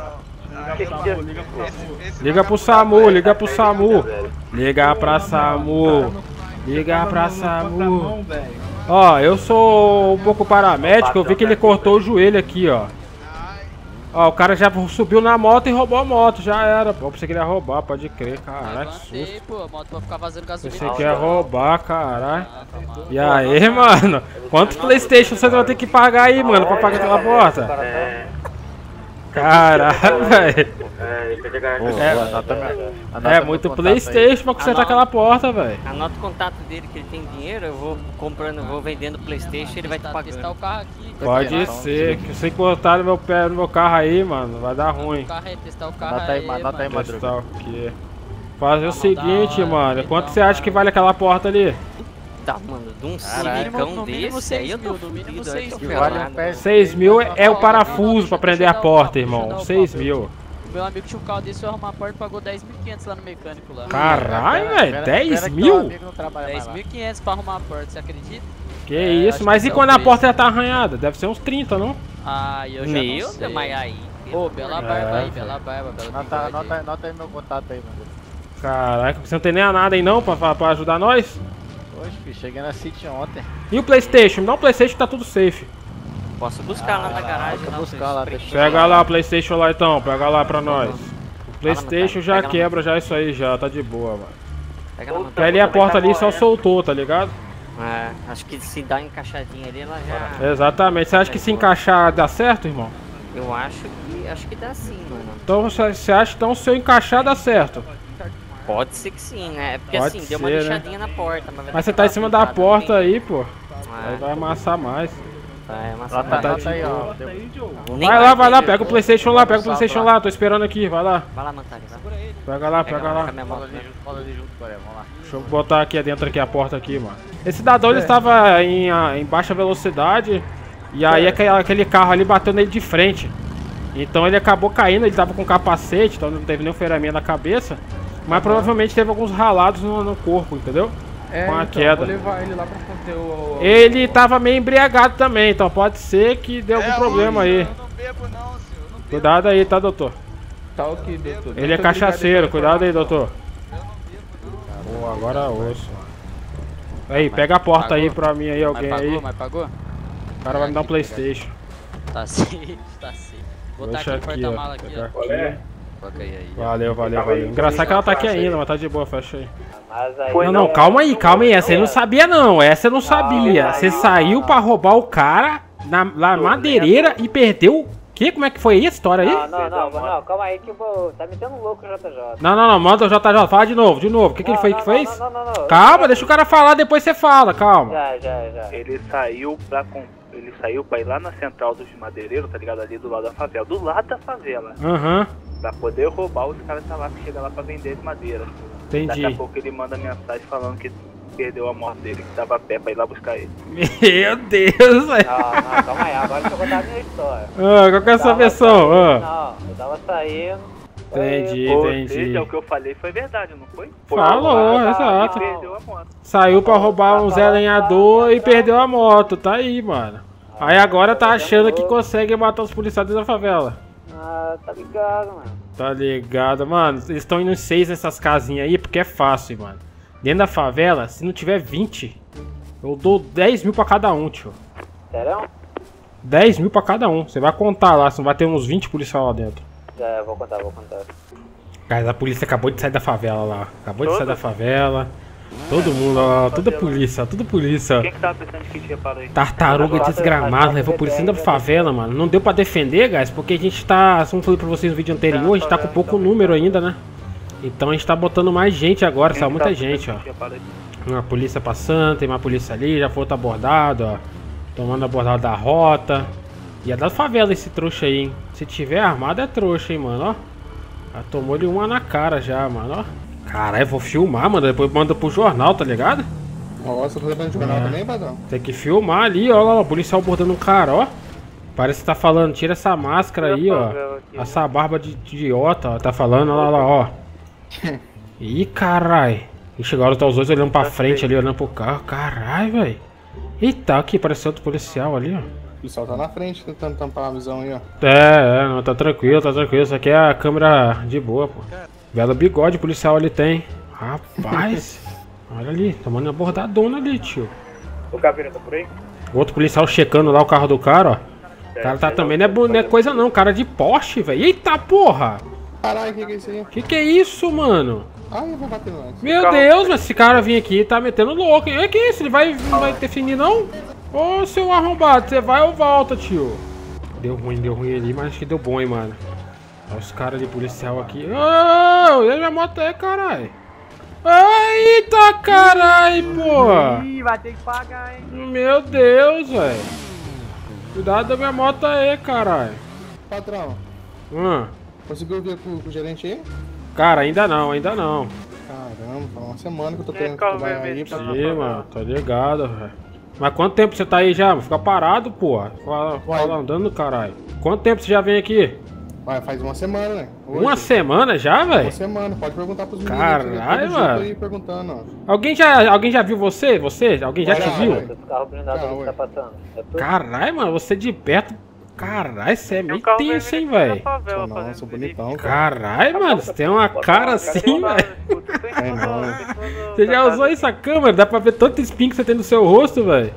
Liga pro SAMU, liga pro SAMU. Liga pra SAMU. Liga pra SAMU. Ó, eu sou um pouco paramédico, eu vi que ele cortou o joelho aqui, ó. Ó, o cara já subiu na moto e roubou a moto, já era. Pô, você queria roubar, pode crer, caralho, que susto. Pô, a moto pra ficar vazando gasolina. Você quer roubar, caralho. E aí, mano? Quantos PlayStation vocês vão ter que pagar aí, mano, pra pagar aquela porta? Caralho, velho. É, é muito PlayStation pra consertar aquela porta, velho. Anota o contato dele que ele tem dinheiro, eu vou comprando, vou vendendo PlayStation, ele vai estar pagando o carro aqui. Pode ser, que se cortar no meu pé no meu carro aí, mano, vai dar ruim. Testar o carro Anota aí, anota aí, Madruga. Testar o quê? Fazer o seguinte, mano, quanto você acha que vale aquela porta ali? Tá, mano, de um cilicão desse aí eu tô fudido, seis mil é o parafuso pra prender a porta, irmão, seis mil. Meu amigo tinha um carro desse, eu arrumar a porta e pagou dez mil e quinhentos lá no mecânico lá. Caralho, velho, dez mil? dez mil e quinhentos pra arrumar a porta, você acredita? Que é, isso, mas e quando a porta já tá arranhada? Deve ser uns trinta, não? Ah, eu já Meu não sei. Mas aí... Ô, bela barba é, aí, bela barba, bela anota, anota, anota aí meu contato aí, mano. Caraca, você não tem nem a nada aí não pra, pra, pra ajudar nós? Oxe, filho, cheguei na City ontem. E o PlayStation? Me dá um PlayStation que tá tudo safe. Posso buscar ah, lá na garagem, não, buscar lá, pega lá o PlayStation lá então, pega lá pra nós. O PlayStation já quebra já isso aí já, tá de boa, mano. Porque ali a porta ali só soltou, tá ligado? É, acho que se dá encaixadinha ali, ela já... Exatamente, você acha que se encaixar dá certo, irmão? Eu acho que, acho que dá sim, mano. Então você acha que então se eu encaixar dá certo? Pode ser que sim, né? Porque Pode assim, deu uma ser, né? lixadinha na porta. Mas, vai Mas você ter tá em que cima dar da uma porta pintada aí, pô. também. Aí vai amassar mais. Vai amassar Nota, mais. nota aí, ó. Nem Vai lá, vai lá, ter, pega o pô. PlayStation lá, pega o Salto PlayStation lá. lá, tô esperando aqui, vai lá. Vai lá, Mantari, vai. Pega lá, Pega pega lá, lá. com a minha moto, Cola ali né? junto, cola ali junto, Coreia, vamos lá. Deixa eu botar aqui dentro aqui a porta aqui, mano. Esse cidadão ele estava em, a- em baixa velocidade e aí aquele, aquele carro ali bateu nele de frente. Então ele acabou caindo, ele tava com capacete, então não teve nenhum ferimento na cabeça. Mas provavelmente teve alguns ralados no, no corpo, entendeu? É, Com a então, queda. vou levar ele lá pra fazer o... Ele tava meio embriagado também, então pode ser que deu algum problema aí. Eu não bebo não, senhor. Eu não bebo. Cuidado aí, tá, doutor? Tá ok, doutor. Ele é Muito cachaceiro, obrigado cuidado aí, pela doutor. Pô, agora osso. Aí, pega a porta aí pra mim aí, alguém Mas pagou, aí. mas pagou? O cara vai me dar um PlayStation. Tá safe, tá safe. Vou botar Deixa aqui no aqui, ó. porta-mala aqui, Pegar ó. aqui. Coloca aí, aí. Valeu, valeu, valeu. Engraçado que ela tá aqui ainda, mas tá de boa, fecha aí. Mas aí... Não, não, calma aí, calma aí. Essa eu não sabia não, essa eu não sabia. Você saiu pra roubar o cara na, na madeireira e perdeu... Que? Como é que foi aí a história aí? Não, não, não, não, calma aí que vou... Tá metendo louco o J J. Não, não, não, manda o J J, fala de novo, de novo. O que, que ele foi que fez? Não, não, não, não. Calma, deixa o cara falar, depois você fala, calma. Já, já, já. Ele saiu pra com... ele saiu pra ir lá na central dos madeireiros, tá ligado? Ali do lado da favela. Do lado da favela. Aham, Pra poder roubar os caras tá lá que chega lá pra vender as madeiras. Daqui a entendi. pouco ele manda mensagem falando que perdeu a moto dele, que tava a pé pra ir lá buscar ele. Meu Deus, velho. Não, não, calma aí, agora deixa eu contar a minha história. Ah, qual que é a sua versão? Ah, Não, eu tava saindo. entendi, Ou entendi. seja, o que eu falei foi verdade, não foi? Foi Falou, roubar, exato. e perdeu a moto. Saiu pra roubar um Zé Lenhador e perdeu a moto, tá aí, mano. Aí agora tá achando que consegue matar os policiais da favela. Ah, tá ligado, mano. Tá ligado, mano. Eles estão indo em seis nessas casinhas aí porque é fácil, mano. Dentro da favela, se não tiver vinte, eu dou dez mil pra cada um, tio. Sério? dez mil pra cada um. Você vai contar lá, senão vai ter uns vinte policiais lá dentro. Já, eu vou contar, vou contar. Cara, a polícia acabou de sair da favela lá. Acabou de sair da favela. Todo mundo, ó, toda polícia, toda polícia. Quem que tava pensando que tinha parado aí? Tartaruga desgramada, levou a polícia dentro da favela, mano. Não deu pra defender, guys, porque a gente tá, como eu falei pra vocês no vídeo anterior, a gente tá com pouco número ainda, né? Então a gente tá botando mais gente agora, saiu muita gente, ó. Uma polícia passando, tem uma polícia ali, já foi outro abordado, ó. Tomando abordado da rota. E é da favela esse trouxa aí, hein? Se tiver armado é trouxa, hein, mano, ó. Já tomou-lhe uma na cara já, mano, ó. Caralho, vou filmar, mano, depois manda pro jornal, tá ligado? Nossa, tô levando jornal É. também, padrão. Tem que filmar ali, ó, lá, o policial abordando um cara, ó. Parece que tá falando, tira essa máscara aí, ó. Essa barba de, de idiota, ó, tá falando, ó, lá, lá, ó. Ih, carai. E chegaram tá os dois olhando pra frente ali, olhando pro carro. Carai, velho. Eita, aqui, parece outro policial ali, ó. O pessoal tá na frente tentando tampar a visão aí, ó. É, é, não, tá tranquilo, tá tranquilo. Isso aqui é a câmera de boa, pô. Belo bigode policial ele tem. Rapaz. Olha ali, tomando uma abordadona ali, tio. O Caveira tá por aí? O outro policial checando lá o carro do cara, ó. O cara tá também, não é, bo- não é coisa não, cara de Porsche, velho. Eita porra! Caralho, que que é isso aí? Que que é isso, mano? Ai, eu vou bater no antes. Meu Deus, mas esse cara vir aqui tá metendo louco. E que isso? Ele vai, não vai definir não? Ô, seu arrombado, você vai ou volta, tio? Deu ruim, deu ruim ali, mas acho que deu bom, hein, mano. Olha os caras de policial aqui. Ô, e a minha moto aí, caralho. Eita, caralho, pô. Ih, vai ter que pagar, hein? Meu Deus, velho. Cuidado da minha moto aí, caralho. Patrão, Hum. conseguiu ver com, com o gerente aí? Cara, ainda não, ainda não. Caramba, faz uma semana que eu tô É, querendo carro trabalhar aí. vermelho, pra- Sim, mano, tá ligado, velho. Mas quanto tempo você tá aí já? Fica parado, pô. Fala, fala andando, caralho. Quanto tempo você já vem aqui? Vai, faz uma semana, né? Hoje. Uma semana já, Uma velho? semana, pode perguntar pros meninos. Caralho, que todo dia eu mano. tô aí perguntando, ó. Alguém já, alguém já viu você? Você? Alguém já Vai te lá, viu? vai. Esse carro blindado ali que tá passando. É tudo? Caralho, mano, você de perto. Caralho, você é meio carro tenso, hein, vermelho velho? tá na favela, Nossa, fazendo bonitão, cara. Caralho, mano, você tem uma cara assim, velho. É, não. Você já usou essa câmera? Dá pra ver tanto espinho que você tem no seu rosto, velho.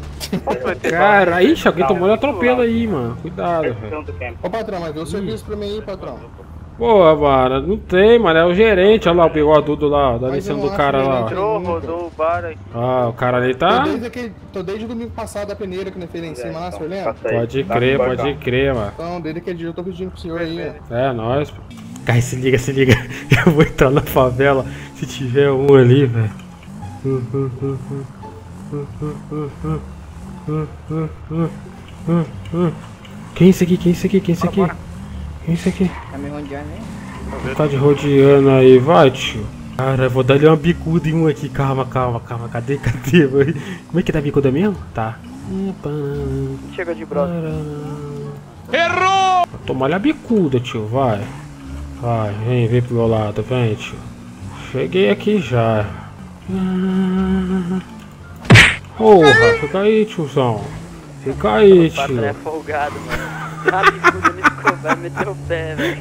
Cara, ixi, alguém tomou um atropelo aí, mano. Cuidado, velho. Ô, patrão, mas dê o serviço pra mim aí, patrão. Pô, mano, não tem, mano. É o gerente, olha lá o bigodudo lá, da Mas lição eu do não cara acho lá. gerente. Entrou, rodou o bar aqui. Ah, o cara ali Tô tá. desde, aquele, tô desde o domingo passado a peneira que não fez lá em cima, lá, senhor lembra? Pode crer, pode crer, mano. Então, desde aquele dia eu tô pedindo pro senhor aí, ó. É, nóis, pô. Cara, se liga, se liga. Eu vou entrar na favela se tiver um ali, velho. Quem é esse aqui? Quem é esse aqui? Quem é esse aqui? Quem é esse aqui? Tá me rodeando, hein? Tá de rodeando aí, vai, tio. Cara, eu vou dar-lhe uma bicuda em um aqui. Calma, calma, calma. Cadê, cadê, velho? Como é que dá bicuda mesmo? Tá. Chega de brother. Errou! Vou tomar-lhe a bicuda, tio, vai. Vai, vem, vem pro meu lado, vem, tio. Cheguei aqui já. Porra, fica aí, tiozão. Fica aí, tio. O patrão é folgado, mano. Dá a bicuda no Escobar, meteu o pé, velho.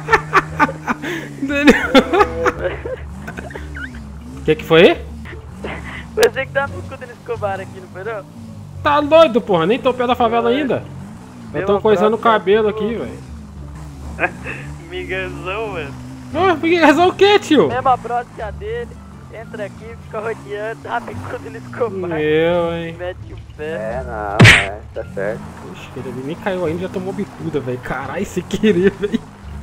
O que que foi? Pensei que dá uma bicuda no Escobar aqui, não foi não? Tá doido, porra, nem tô perto da favela ainda. Eu tô coisando o cabelo aqui, velho. Miguezão, velho. Ah, Miguezão o que, tio? Mesma brother que a dele, entra aqui, fica rodeando, dá a bicuda no Escobar. Meu, hein. Mete o pé. É, não, é, tá certo. Ixi, ele nem caiu ainda, já tomou bicuda, velho. Caralho, sem querer, velho.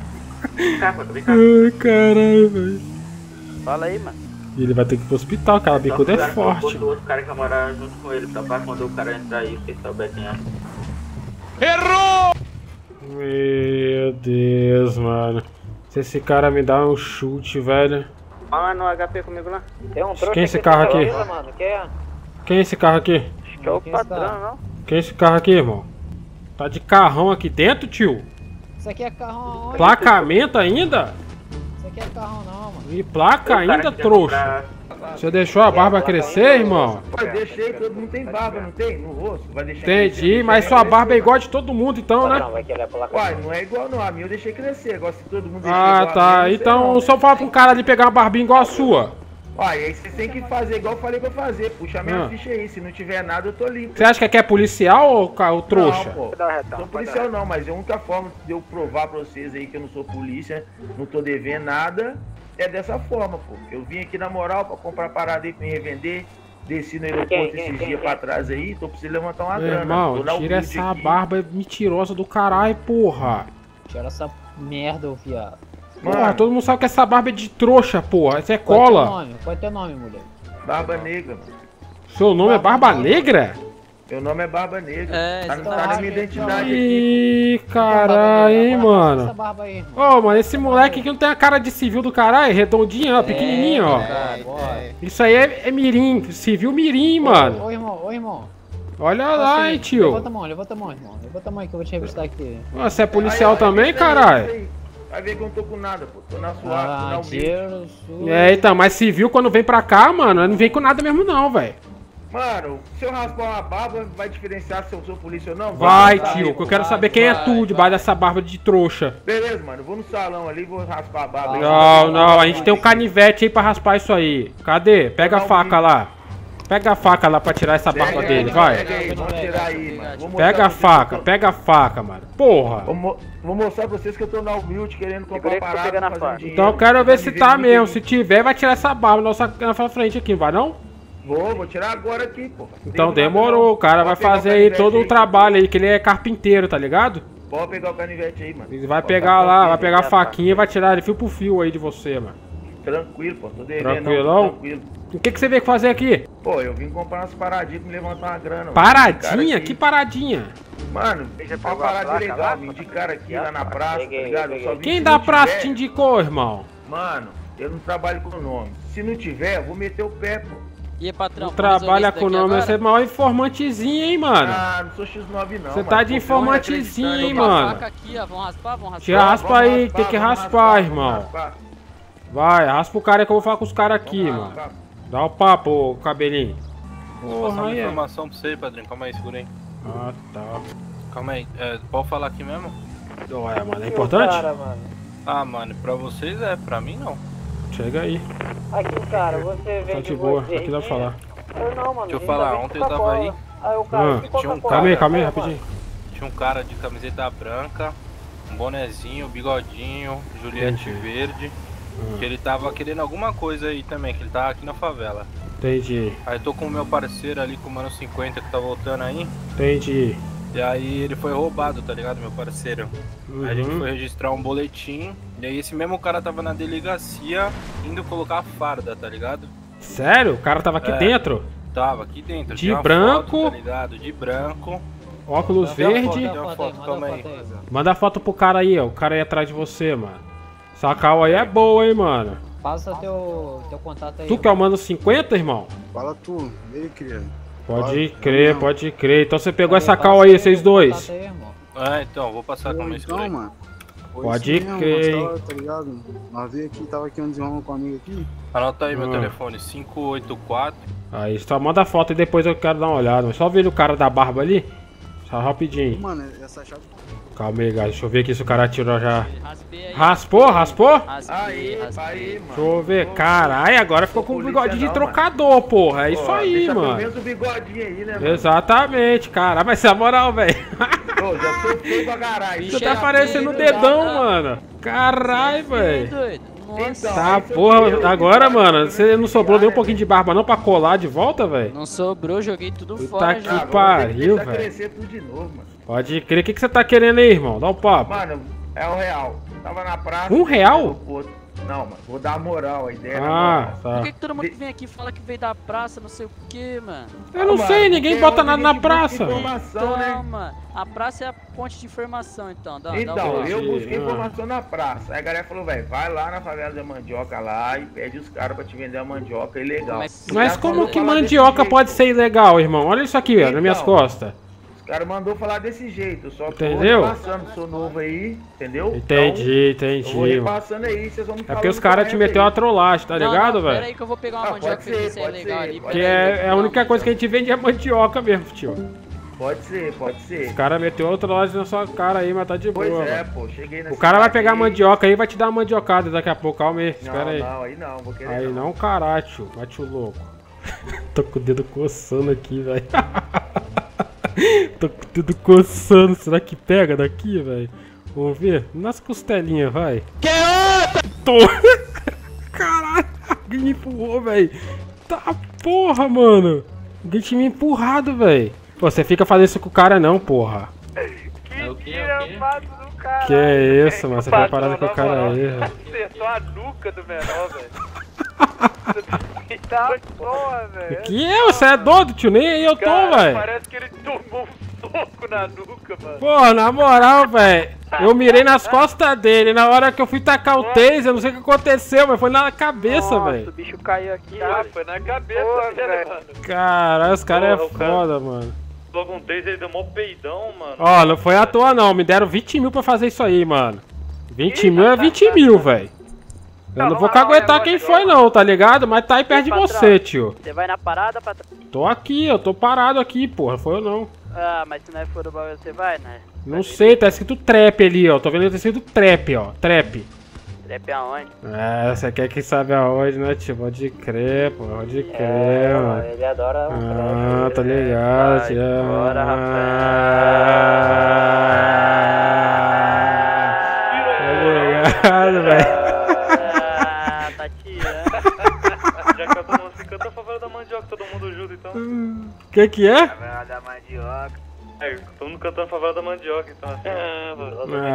Ai, caralho, velho. Fala aí, mano. E ele vai ter que ir pro hospital, aquela bicuda é forte. O outro cara que morar junto com ele, pra quando o cara entrar aí, vocês souber quem é. Errou! Meu Deus, mano. Se esse cara me dá um chute, velho. Fala no H P comigo lá. Tem um Quem é esse carro aqui? Mano. Quem é? Quem é esse carro aqui? Acho que é o patrão, não? Quem é esse carro aqui, irmão? Tá de carrão aqui dentro, tio? Isso aqui é carrão aonde? Placamento ainda? Isso aqui é carrão não, mano. E placa ainda, trouxa? Você deixou a barba crescer, irmão? Eu deixei, todo mundo tem barba, não tem? No rosto? Vai deixar Entendi, crescer, mas sua barba é igual de todo mundo então, né? Uai, não é igual não, a minha eu deixei crescer, agora se todo mundo deixar Ah, igual a tá. minha, Então só fala pra um cara ali pegar uma barbinha igual a sua. Uai, aí você tem que fazer igual eu falei pra fazer, puxa a minha Ah. ficha aí, se não tiver nada eu tô limpo. Você acha que aqui é policial ou, ca- ou trouxa? Não, pô, não sou policial não, mas a única forma de eu provar pra vocês aí que eu não sou polícia, não tô devendo nada, é dessa forma, pô. Eu vim aqui na moral pra comprar parada aí pra me revender, desci no aeroporto Quem, quem, esses quem, dias quem? pra trás aí, tô precisando levantar uma Meu grana. irmão, Tô na tira humilde essa aqui. barba mentirosa do caralho, porra. Tira essa merda, ô viado. Porra, todo mundo sabe que essa barba é de trouxa, porra. Isso é Qual é teu cola. nome? Qual é teu nome, mulher? Barba Negra, mano. Seu nome é Barba Negra? Meu nome é Barba Negra. É, tá, não então tá na acha minha que- identidade aqui. Ih, caralho, hein, mano. Essa barba aí, irmão. Ô, mano, esse moleque aqui não tem a cara de civil do caralho, redondinho, ó, pequenininho, ó. Cara, bora. Isso aí é, é mirim, civil mirim, mano. Ô, irmão, ô, irmão. Olha lá, hein, tio. Levanta a mão, levanta a mão, irmão. Levanta a mão aí que eu vou te revistar aqui. Você é policial Aí, ó, também, vê isso aí, caralho? vê isso aí. Vai ver que eu não tô com nada, pô. Tô na suave, tô na Ah, humilde. tiro, sul. É, então, mas civil quando vem pra cá, mano, não vem com nada mesmo não, velho. Mano, se eu raspar uma barba, vai diferenciar se eu sou polícia ou não? Vai, Vou no tio, salão. que eu quero saber quem é tu debaixo dessa barba de trouxa. Beleza, mano, eu vou no salão ali, vou raspar a barba. aí. Não, não, a gente tem um canivete aí pra raspar isso aí. Cadê? Pega a faca lá. Pega a faca lá pra tirar essa barba Pega dele, aí, vai. Pega aí, vamos tirar aí, mano. Vou mostrar Pega a pra vocês faca, que eu tô- pega a faca, mano. Porra. Vou, mo- vou mostrar pra vocês que eu tô na humilde querendo comprar Segurei que eu tô parada, pegando a fazer faca. dinheiro. Então eu quero ver se Viver tá muito mesmo. bem. Se tiver, vai tirar essa barba na nossa, na nossa frente aqui, não vai não? Vou, vou tirar agora aqui, pô. Então Não tem nada demorou, não. o cara vai Pode pegar fazer o aí canivete todo o aí. trabalho aí, que ele é carpinteiro, tá ligado? Pode pegar o canivete aí, mano. Ele vai Pode pegar tá lá, vai tranquilo, pegar a já faquinha e vai tirar ele fio por fio aí de você, mano. tá. Tranquilo, pô. Tô devendo, Tranquilão? não, tô tranquilo. O que, que você veio fazer aqui? Pô, eu vim comprar umas paradinhas pra me levantar uma grana. mano. Paradinha? Indicaram Que aqui- paradinha? Mano, já uma pegou a parada placa legal, lá? me indicaram aqui lá na praça, tá Peguei, ligado? Eu só peguei. vim Quem se da não praça tiver- te indicou, irmão? Mano, eu não trabalho com o nome. Se não tiver, eu vou meter o pé, pô. E aí, patrão? Não trabalha com o nome, você é maior informantezinho, hein, mano? Ah, não sou X nove não, Você mano. tá de Tô informantezinho, acreditando, hein, mano. mano? Faca aqui, ó. Vamos raspar, vamos raspar. Te raspa Vamos aí, raspar, tem que vamos raspar, raspar, irmão. vamos raspar. Vai, raspa o cara aí que eu vou falar com os caras aqui, Vamos mano. raspar. Dá o papo, ô, cabelinho. Vou passar Porra, uma aí é. informação pra você, padrinho. Calma aí, segura aí. Ah, tá. Calma aí. É, pode falar aqui mesmo? Ué, mano, é importante? Cara, mano. Ah, mano, pra vocês é, pra mim não. Chega aí. Aqui, cara, você Tá vem de boa, aqui dá pra falar. Eu não, mano. Deixa eu a gente falar, tá vendo ontem eu tava aí. Aí o cara, Ah, que tinha um Coca-Cola? Calma aí, calma aí, Aí, rapidinho. Tinha um cara de camiseta branca, um bonezinho, bigodinho, Juliette Entendi. verde. Hum. Que ele tava querendo alguma coisa aí também, que ele tava aqui na favela. Entendi, Aí tô com o meu parceiro ali com o Mano cinquenta que tá voltando aí. entendi. E aí ele foi roubado, tá ligado, meu parceiro? Uhum. Aí a gente foi registrar um boletim. E aí esse mesmo cara tava na delegacia indo colocar a farda, tá ligado? Sério? O cara tava aqui É. dentro? Tava aqui dentro. De Tinha uma branco. foto, tá ligado? De branco. Óculos Tem uma verde. foto, tem uma foto, calma aí. Manda a foto pro cara aí, ó. O cara aí atrás de você, mano. Essa cal aí é boa, hein, mano. Passa teu, teu contato aí. Tu que é o mano cinquenta, irmão? Fala tu, ei, criado. Pode crer, pode crer. Então você pegou essa cal aí, vocês dois. Ah, então, vou passar com o meu Então, mano. Foi Pode isso mesmo, crer. nós tava, tá ligado? Nós veio aqui, tava aqui onde vamos com um amigo aqui. Anota aí meu Ah. telefone, cinco oito quatro. Aí, só manda a foto e depois eu quero dar uma olhada. Mas só ver o cara da barba ali. Só rapidinho. Mano, essa chave. Calma aí, galera. Deixa eu ver aqui se o cara atirou já. Raspou? Raspou? Aí, aí, mano. Deixa eu ver. Caralho, agora ficou com o bigodinho de trocador, porra. É isso Pô, aí, deixa pelo mano. menos o bigodinho aí, né, mano? Exatamente, cara. Mas sem moral, velho. Ô, já sou feio pra caralho. Você tá parecendo um dedão, mano. Caralho, velho. Tá, porra. Agora, mano, você não sobrou nem um pouquinho de barba não pra colar de volta, velho? Não sobrou, joguei tudo Puta fora que já. pariu, Vai velho. crescer tudo de novo, mano. Pode crer. O que, que você tá querendo aí, irmão? Dá um papo. Mano, é um real. Tava na praça. Um real? Não, mano, vou dar moral, a ideia é Ah, na moral. tá. Por que, que todo mundo vem aqui e fala que veio da praça, não sei o que, mano? Eu não Mano, sei, ninguém porque bota é nada onde na a gente busca praça. informação, Então, né? mano, a praça é a ponte de informação, então. Dá, dá Então, um eu busquei Ah. informação na praça. Aí a galera falou, velho, vai lá na favela da mandioca lá e pede os caras pra te vender a mandioca ilegal. Mas- Os Mas caras como mandou que falar desse mandioca jeito. pode ser ilegal, irmão? Olha isso aqui, ó, nas minhas Então. costas. Os caras mandou falar desse jeito, eu só tô Entendeu? repassando, sou novo aí, entendeu? Entendi, Então, eu vou entendi, mano. repassando aí, vocês vão me É falando porque os caras te correto meteu aí. uma trollagem, tá Não, ligado, não, Pera velho? aí que eu vou pegar uma Ah, mandioca pode pra ver ser, se é pode legal ser, ali. pode Que pera aí, é, deixa eu é a pegar única uma coisa que a gente vende é mandioca mesmo, tio. Pode ser, pode ser. Os caras meteu outra trollagem na sua cara aí, mas tá de boa, Pois é, mano. pô, cheguei na O cara vai cidade pegar a aí. mandioca aí e vai te dar uma mandiocada daqui a pouco, calma aí, espera Não, aí. não, aí não, vou querer Aí não. não, caralho, tio. Bate o louco. Tô com o dedo coçando aqui, velho. Tô com o dedo coçando. Será que pega daqui, velho? Vamos ver? Nas costelinhas, vai. Que outra? Tô. Caralho, alguém me empurrou, velho. Tá porra, mano. Alguém tinha me empurrado, velho. Pô, você fica fazendo isso com o cara não, porra. É o que? do cara. Que é isso, mano? Você fica parado com o cara aí, velho. Acertou a nuca do menor, velho. Tá porra, velho. Que é? Você é doido, tio? Nem aí eu tô, Cara, velho. parece que ele tomou um soco na nuca, mano. Pô, na moral, velho, eu mirei nas costas dele. Na hora que eu fui tacar o taser, eu não sei o que aconteceu, mas foi na cabeça, velho. O bicho caiu aqui. Ah, foi na cabeça dele, mano. Caralho, os caras é Porra, o cara- foda, mano. Logo um taser, ele deu mó peidão, mano. Ó, não foi à toa não, me deram vinte mil pra fazer isso aí, mano. vinte mil é vinte mil, velho. Eu não vou caguetar quem foi não, tá ligado? Mas tá aí perto de você, tio. Você vai na parada, patrão? Tô aqui, eu tô parado aqui, porra, foi eu não. Ah, mas se não for do bagulho, você vai, né? Não sei, tá escrito trap ali, ó. Tô vendo que tá escrito trap, ó. Trap. Trap aonde? É, você quer que sabe aonde, né, tio? Pode crer, pô, pode crer, É, mano. ele adora um Ah, tá ligado, tio. Bora, Tá ligado, velho. Ah, tá tirando. Já que eu tô assim, canta a favela da mandioca, todo mundo junto, então. Que que é? Favela da mandioca. É, todo mundo cantando favela da mandioca, então assim. Ah, favela da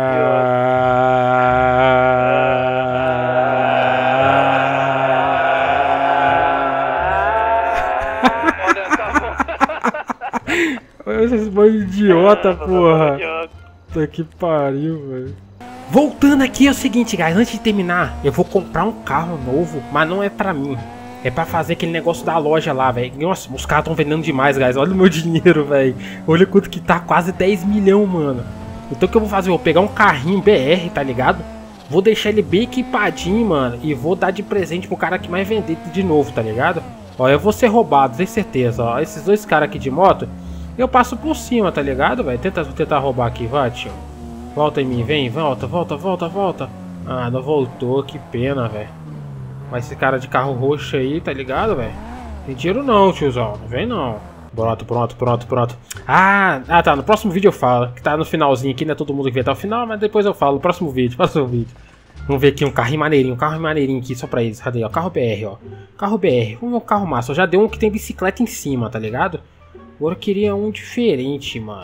Olha esses bandos de idiota, porra. Puta que pariu, velho. Voltando aqui é o seguinte, guys, antes de terminar, eu vou comprar um carro novo, mas não é pra mim. É pra fazer aquele negócio da loja lá, velho. Nossa, os caras tão vendendo demais, guys. Olha o meu dinheiro, velho. Olha quanto que tá, quase dez milhões, mano. Então o que eu vou fazer? Eu vou pegar um carrinho B R, tá ligado? Vou deixar ele bem equipadinho, mano. E vou dar de presente pro cara que mais vender de novo, tá ligado? Ó, eu vou ser roubado, tenho certeza, ó. Esses dois caras aqui de moto, eu passo por cima, tá ligado, velho? Tenta, vou tentar roubar aqui, vai, tio. Volta em mim, vem, volta, volta, volta, volta. Ah, não voltou, que pena, velho. Mas esse cara de carro roxo aí, tá ligado, velho? Tem dinheiro não, tiozão, não vem não. Pronto, pronto, pronto, pronto. Ah, ah, tá, no próximo vídeo eu falo. Que tá no finalzinho aqui, não é todo mundo que vê até o final, mas depois eu falo, no próximo vídeo, próximo vídeo. Vamos ver aqui um carrinho maneirinho, um carro maneirinho aqui, só pra eles. Cadê, ó? Carro B R, ó. Carro B R, vamos ver um carro massa. Eu já dei um que tem bicicleta em cima, tá ligado? Agora eu queria um diferente, mano.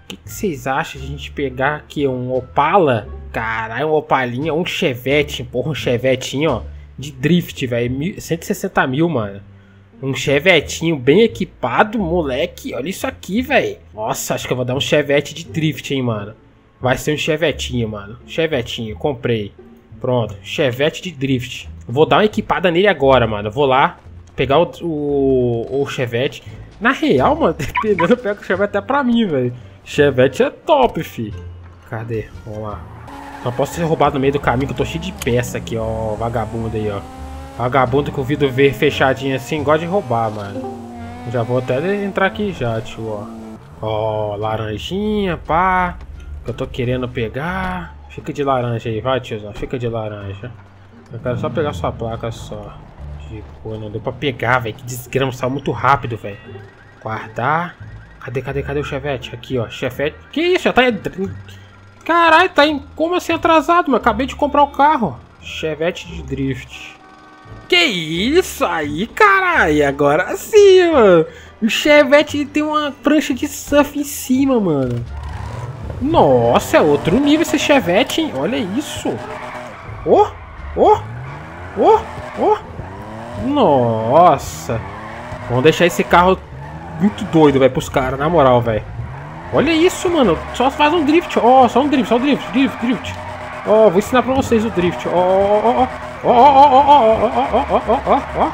que vocês acham de a gente pegar aqui um Opala? Caralho, um Opalinha, um Chevette, porra, um Chevetinho, ó, de drift, velho, cento e sessenta mil, mano. Um Chevetinho bem equipado, moleque, olha isso aqui, velho. Nossa, acho que eu vou dar um Chevette de drift, hein, mano. Vai ser um Chevetinho, mano. Chevetinho, comprei. Pronto, Chevette de drift. Vou dar uma equipada nele agora, mano. Vou lá pegar o, o, o Chevette. Na real, mano, dependendo, eu pego o Chevette até pra mim, velho. Chevette é top, fi. Cadê? Vamos lá. Só posso ser roubado no meio do caminho, que eu tô cheio de peça aqui, ó. Vagabundo aí, ó. Vagabundo que o vidro verde fechadinho assim, gosta de roubar, mano. Já vou até entrar aqui já, tio, ó. Ó, laranjinha, pá. Que eu tô querendo pegar. Fica de laranja aí, vai, tiozão. Fica de laranja. Eu quero só pegar sua placa só. De boa, não deu pra pegar, velho. Que desgrama, saiu muito rápido, velho. Guardar. Cadê, cadê, cadê o Chevette? Aqui, ó. Chevette. Que isso? Já tá... Caralho, tá em... Como assim atrasado, mano? Acabei de comprar o carro. Chevette de drift. Que isso aí, caralho? Agora sim, mano. O Chevette tem uma prancha de surf em cima, mano. Nossa, é outro nível esse Chevette, hein? Olha isso. Ó, ó, ó, ó. Nossa. Vamos deixar esse carro muito doido, velho, pros caras, na moral, velho. Olha isso, mano. Só faz um drift. Ó, oh, só um drift, só um drift, drift, drift. Ó, oh, vou ensinar pra vocês o drift. Ó, ó, ó, ó. Ó, ó, ó, ó, ó, ó, ó,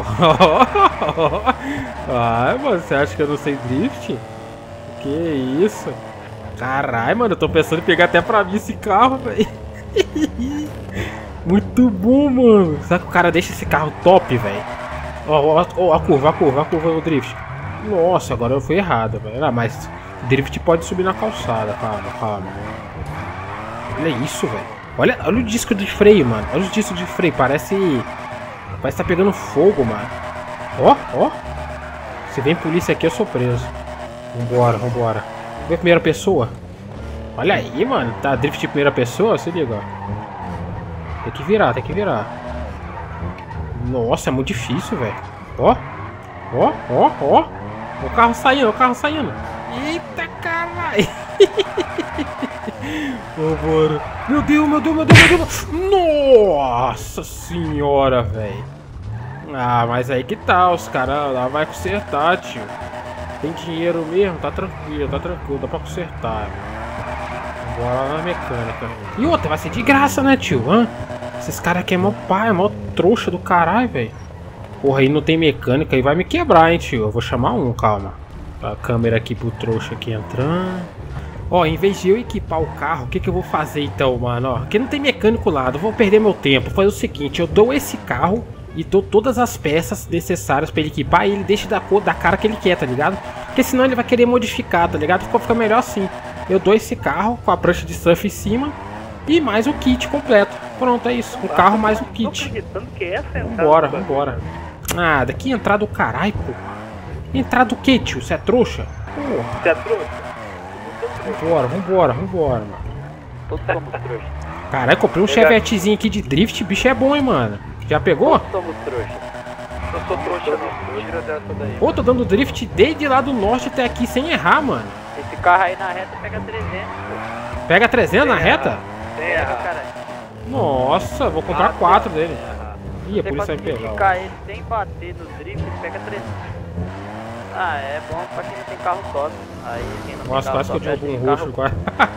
ó. Ai, mano, você acha que eu não sei drift? Que isso? Caralho, mano, eu tô pensando em pegar até pra mim esse carro, velho. Muito bom, mano. Será que o cara deixa esse carro top, velho? Ó, ó, ó, a curva, a curva, a curva do drift. Nossa, agora eu fui errado, velho. Ah, mas drift pode subir na calçada. Calma, calma. Olha isso, velho. Olha, olha o disco de freio, mano. Olha o disco de freio. Parece... Parece que tá pegando fogo, mano. Ó, ó. Se vem polícia aqui, eu sou preso. Vambora, vambora. Vê a primeira pessoa. Olha aí, mano. Tá drift de primeira pessoa? Se liga, ó. Tem que virar, tem que virar. Nossa, é muito difícil, velho. Ó. Ó, ó, ó. O carro saindo, o carro saindo. Eita, caralho. Vambora. Meu Deus, meu Deus, meu Deus, meu Deus. Nossa senhora, velho. Ah, mas aí que tá. Os caras lá vai consertar, tio. Tem dinheiro mesmo? Tá tranquilo, tá tranquilo. Dá pra consertar. Bora lá na mecânica. E outra, vai ser de graça, né, tio? Hã? Esses caras aqui é mó pai, é mó trouxa do caralho, velho. Porra, aí não tem mecânica e vai me quebrar, hein, tio. Eu vou chamar um, calma. A câmera aqui pro trouxa aqui entrando. Ó, em vez de eu equipar o carro, o que que eu vou fazer então, mano? Ó, aqui não tem mecânico lá, eu vou perder meu tempo. Vou fazer o seguinte, eu dou esse carro e dou todas as peças necessárias pra ele equipar e ele deixa da cor, da cara que ele quer, tá ligado? Porque senão ele vai querer modificar, tá ligado? Ficou, fica melhor assim. Eu dou esse carro com a prancha de surf em cima e mais o kit completo. Pronto, é isso. O carro mais o kit. Vambora, vambora. Ah, daqui entrada do caralho, porra. Entrada do que, tio? Você é trouxa? Porra. Você é trouxa? Vambora, vambora, vambora, mano. Todos somos trouxa. Caralho, comprei um chevetezinho aqui de drift, bicho é bom, hein, mano. Já pegou? Todos somos trouxa. Eu sou trouxa, não. Tira dessa daí. Pô, tô dando drift desde lá do norte até aqui sem errar, mano. Esse carro aí na reta pega trezentos, pô. Pega trezentos na reta? Pega, cara. Nossa, vou comprar quatro dele. Ih, a polícia vai pegar. Se ficar ele sem bater no drift, ele pega trezentos. Ah, é bom pra quem não tem carro top. Aí quem não Nossa, tem quase que eu carro derrubo um top, roxo quase.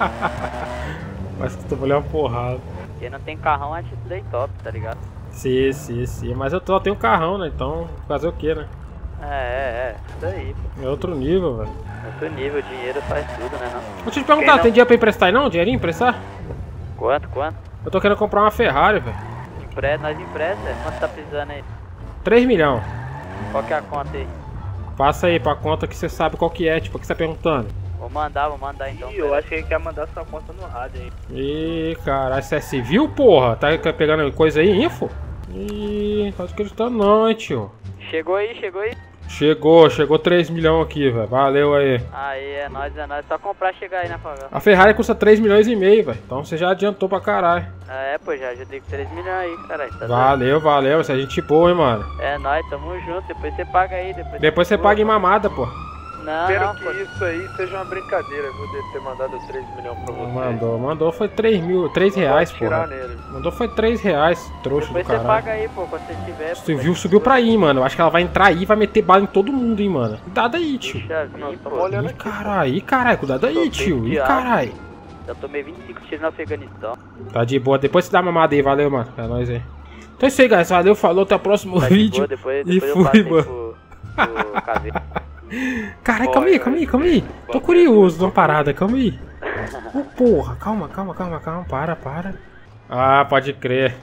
Quase que tu vai uma porrada. quem não tem carrão é tipo day top, tá ligado? Sim, sim, sim. Mas eu só tenho carrão, né? Então, fazer o que, né? É, é, é. Isso aí, pô. É outro nível, velho. Outro nível, dinheiro faz tudo, né não? Deixa eu te perguntar, tem dinheiro pra emprestar aí não? Dinheirinho emprestar? Quanto, quanto? Eu tô querendo comprar uma Ferrari, velho. Empre... Nós empresta, quanto tá precisando aí? três milhões. Qual que é a conta aí? Passa aí pra conta que você sabe qual que é, tipo, o que você tá perguntando. Vou mandar, vou mandar então. Ih, eu acho que ele quer mandar sua conta no rádio aí. Ih, caralho, você é civil, porra? Tá pegando coisa aí, info? Ih, tá acreditando não, hein, tio. Chegou aí, chegou aí. Chegou, chegou três milhões aqui, velho. Valeu aí. Aí, é nóis, é nóis. Só comprar e chegar aí na favela. A Ferrari custa três milhões e meio, velho. Então você já adiantou pra caralho. É, pô, já ajudei com três milhões aí, caralho. Tá valeu, doido? Valeu. Você é gente boa, hein, mano. É nóis, tamo junto. Depois você paga aí. Depois, depois você paga em mamada, pô. Não, Espero não, que pode- isso aí seja uma brincadeira, viu, de ter mandado três milhões pra você. Mandou, mandou foi três mil, três reais, pô. tirar nele. Mandou foi três reais, trouxa do Depois você caralho. paga aí, pô, quando você tiver. Subiu, subiu pra aí, mano. Eu acho que ela vai entrar aí e vai meter bala em todo mundo, hein, mano. Cuidado aí, tio. Deixa vir, pô. Ih, caralho, ih, caralho, cuidado aí, tio. Ih, caralho. Já tomei vinte e cinco tiros no Afeganistão. Tá de boa, depois você dá uma mamada aí, valeu, mano. É nóis aí. Então é isso aí, guys. Valeu, falou, até o próximo Tá de vídeo. boa, depois- e depois eu fui, passo aí mano. pro- pro caseiro. Caralho, calma aí, calma aí, calma aí. Tô curioso de uma parada, calma aí. Ô, porra, calma, calma, calma, calma. Para, para. Ah, pode crer.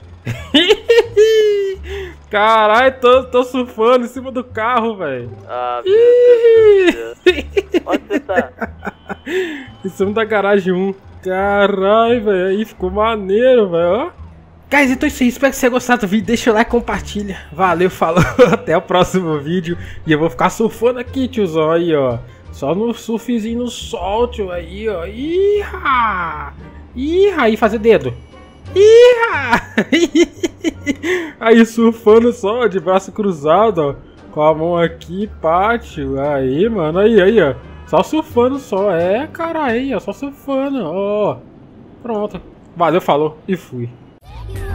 Caralho, tô, tô surfando em cima do carro, velho. Ah, meu Deus do céu. Onde você tá? Em cima da garagem um. Caralho, velho. Aí ficou maneiro, velho. Ó. Guys, então é isso aí. Espero que você tenha gostado do vídeo. Deixa o like, compartilha. Valeu, falou. Até o próximo vídeo. E eu vou ficar surfando aqui, tiozão. Aí, ó. Só no surfzinho no sol, tio. Aí, ó. Iha! Iha! Aí, fazer dedo. Iha! Aí, surfando só, de braço cruzado, ó. Com a mão aqui, pátio. Aí, mano. Aí, aí, ó. Só surfando só. É, cara, aí, ó. Só surfando, ó. Pronto. Valeu, falou e fui. You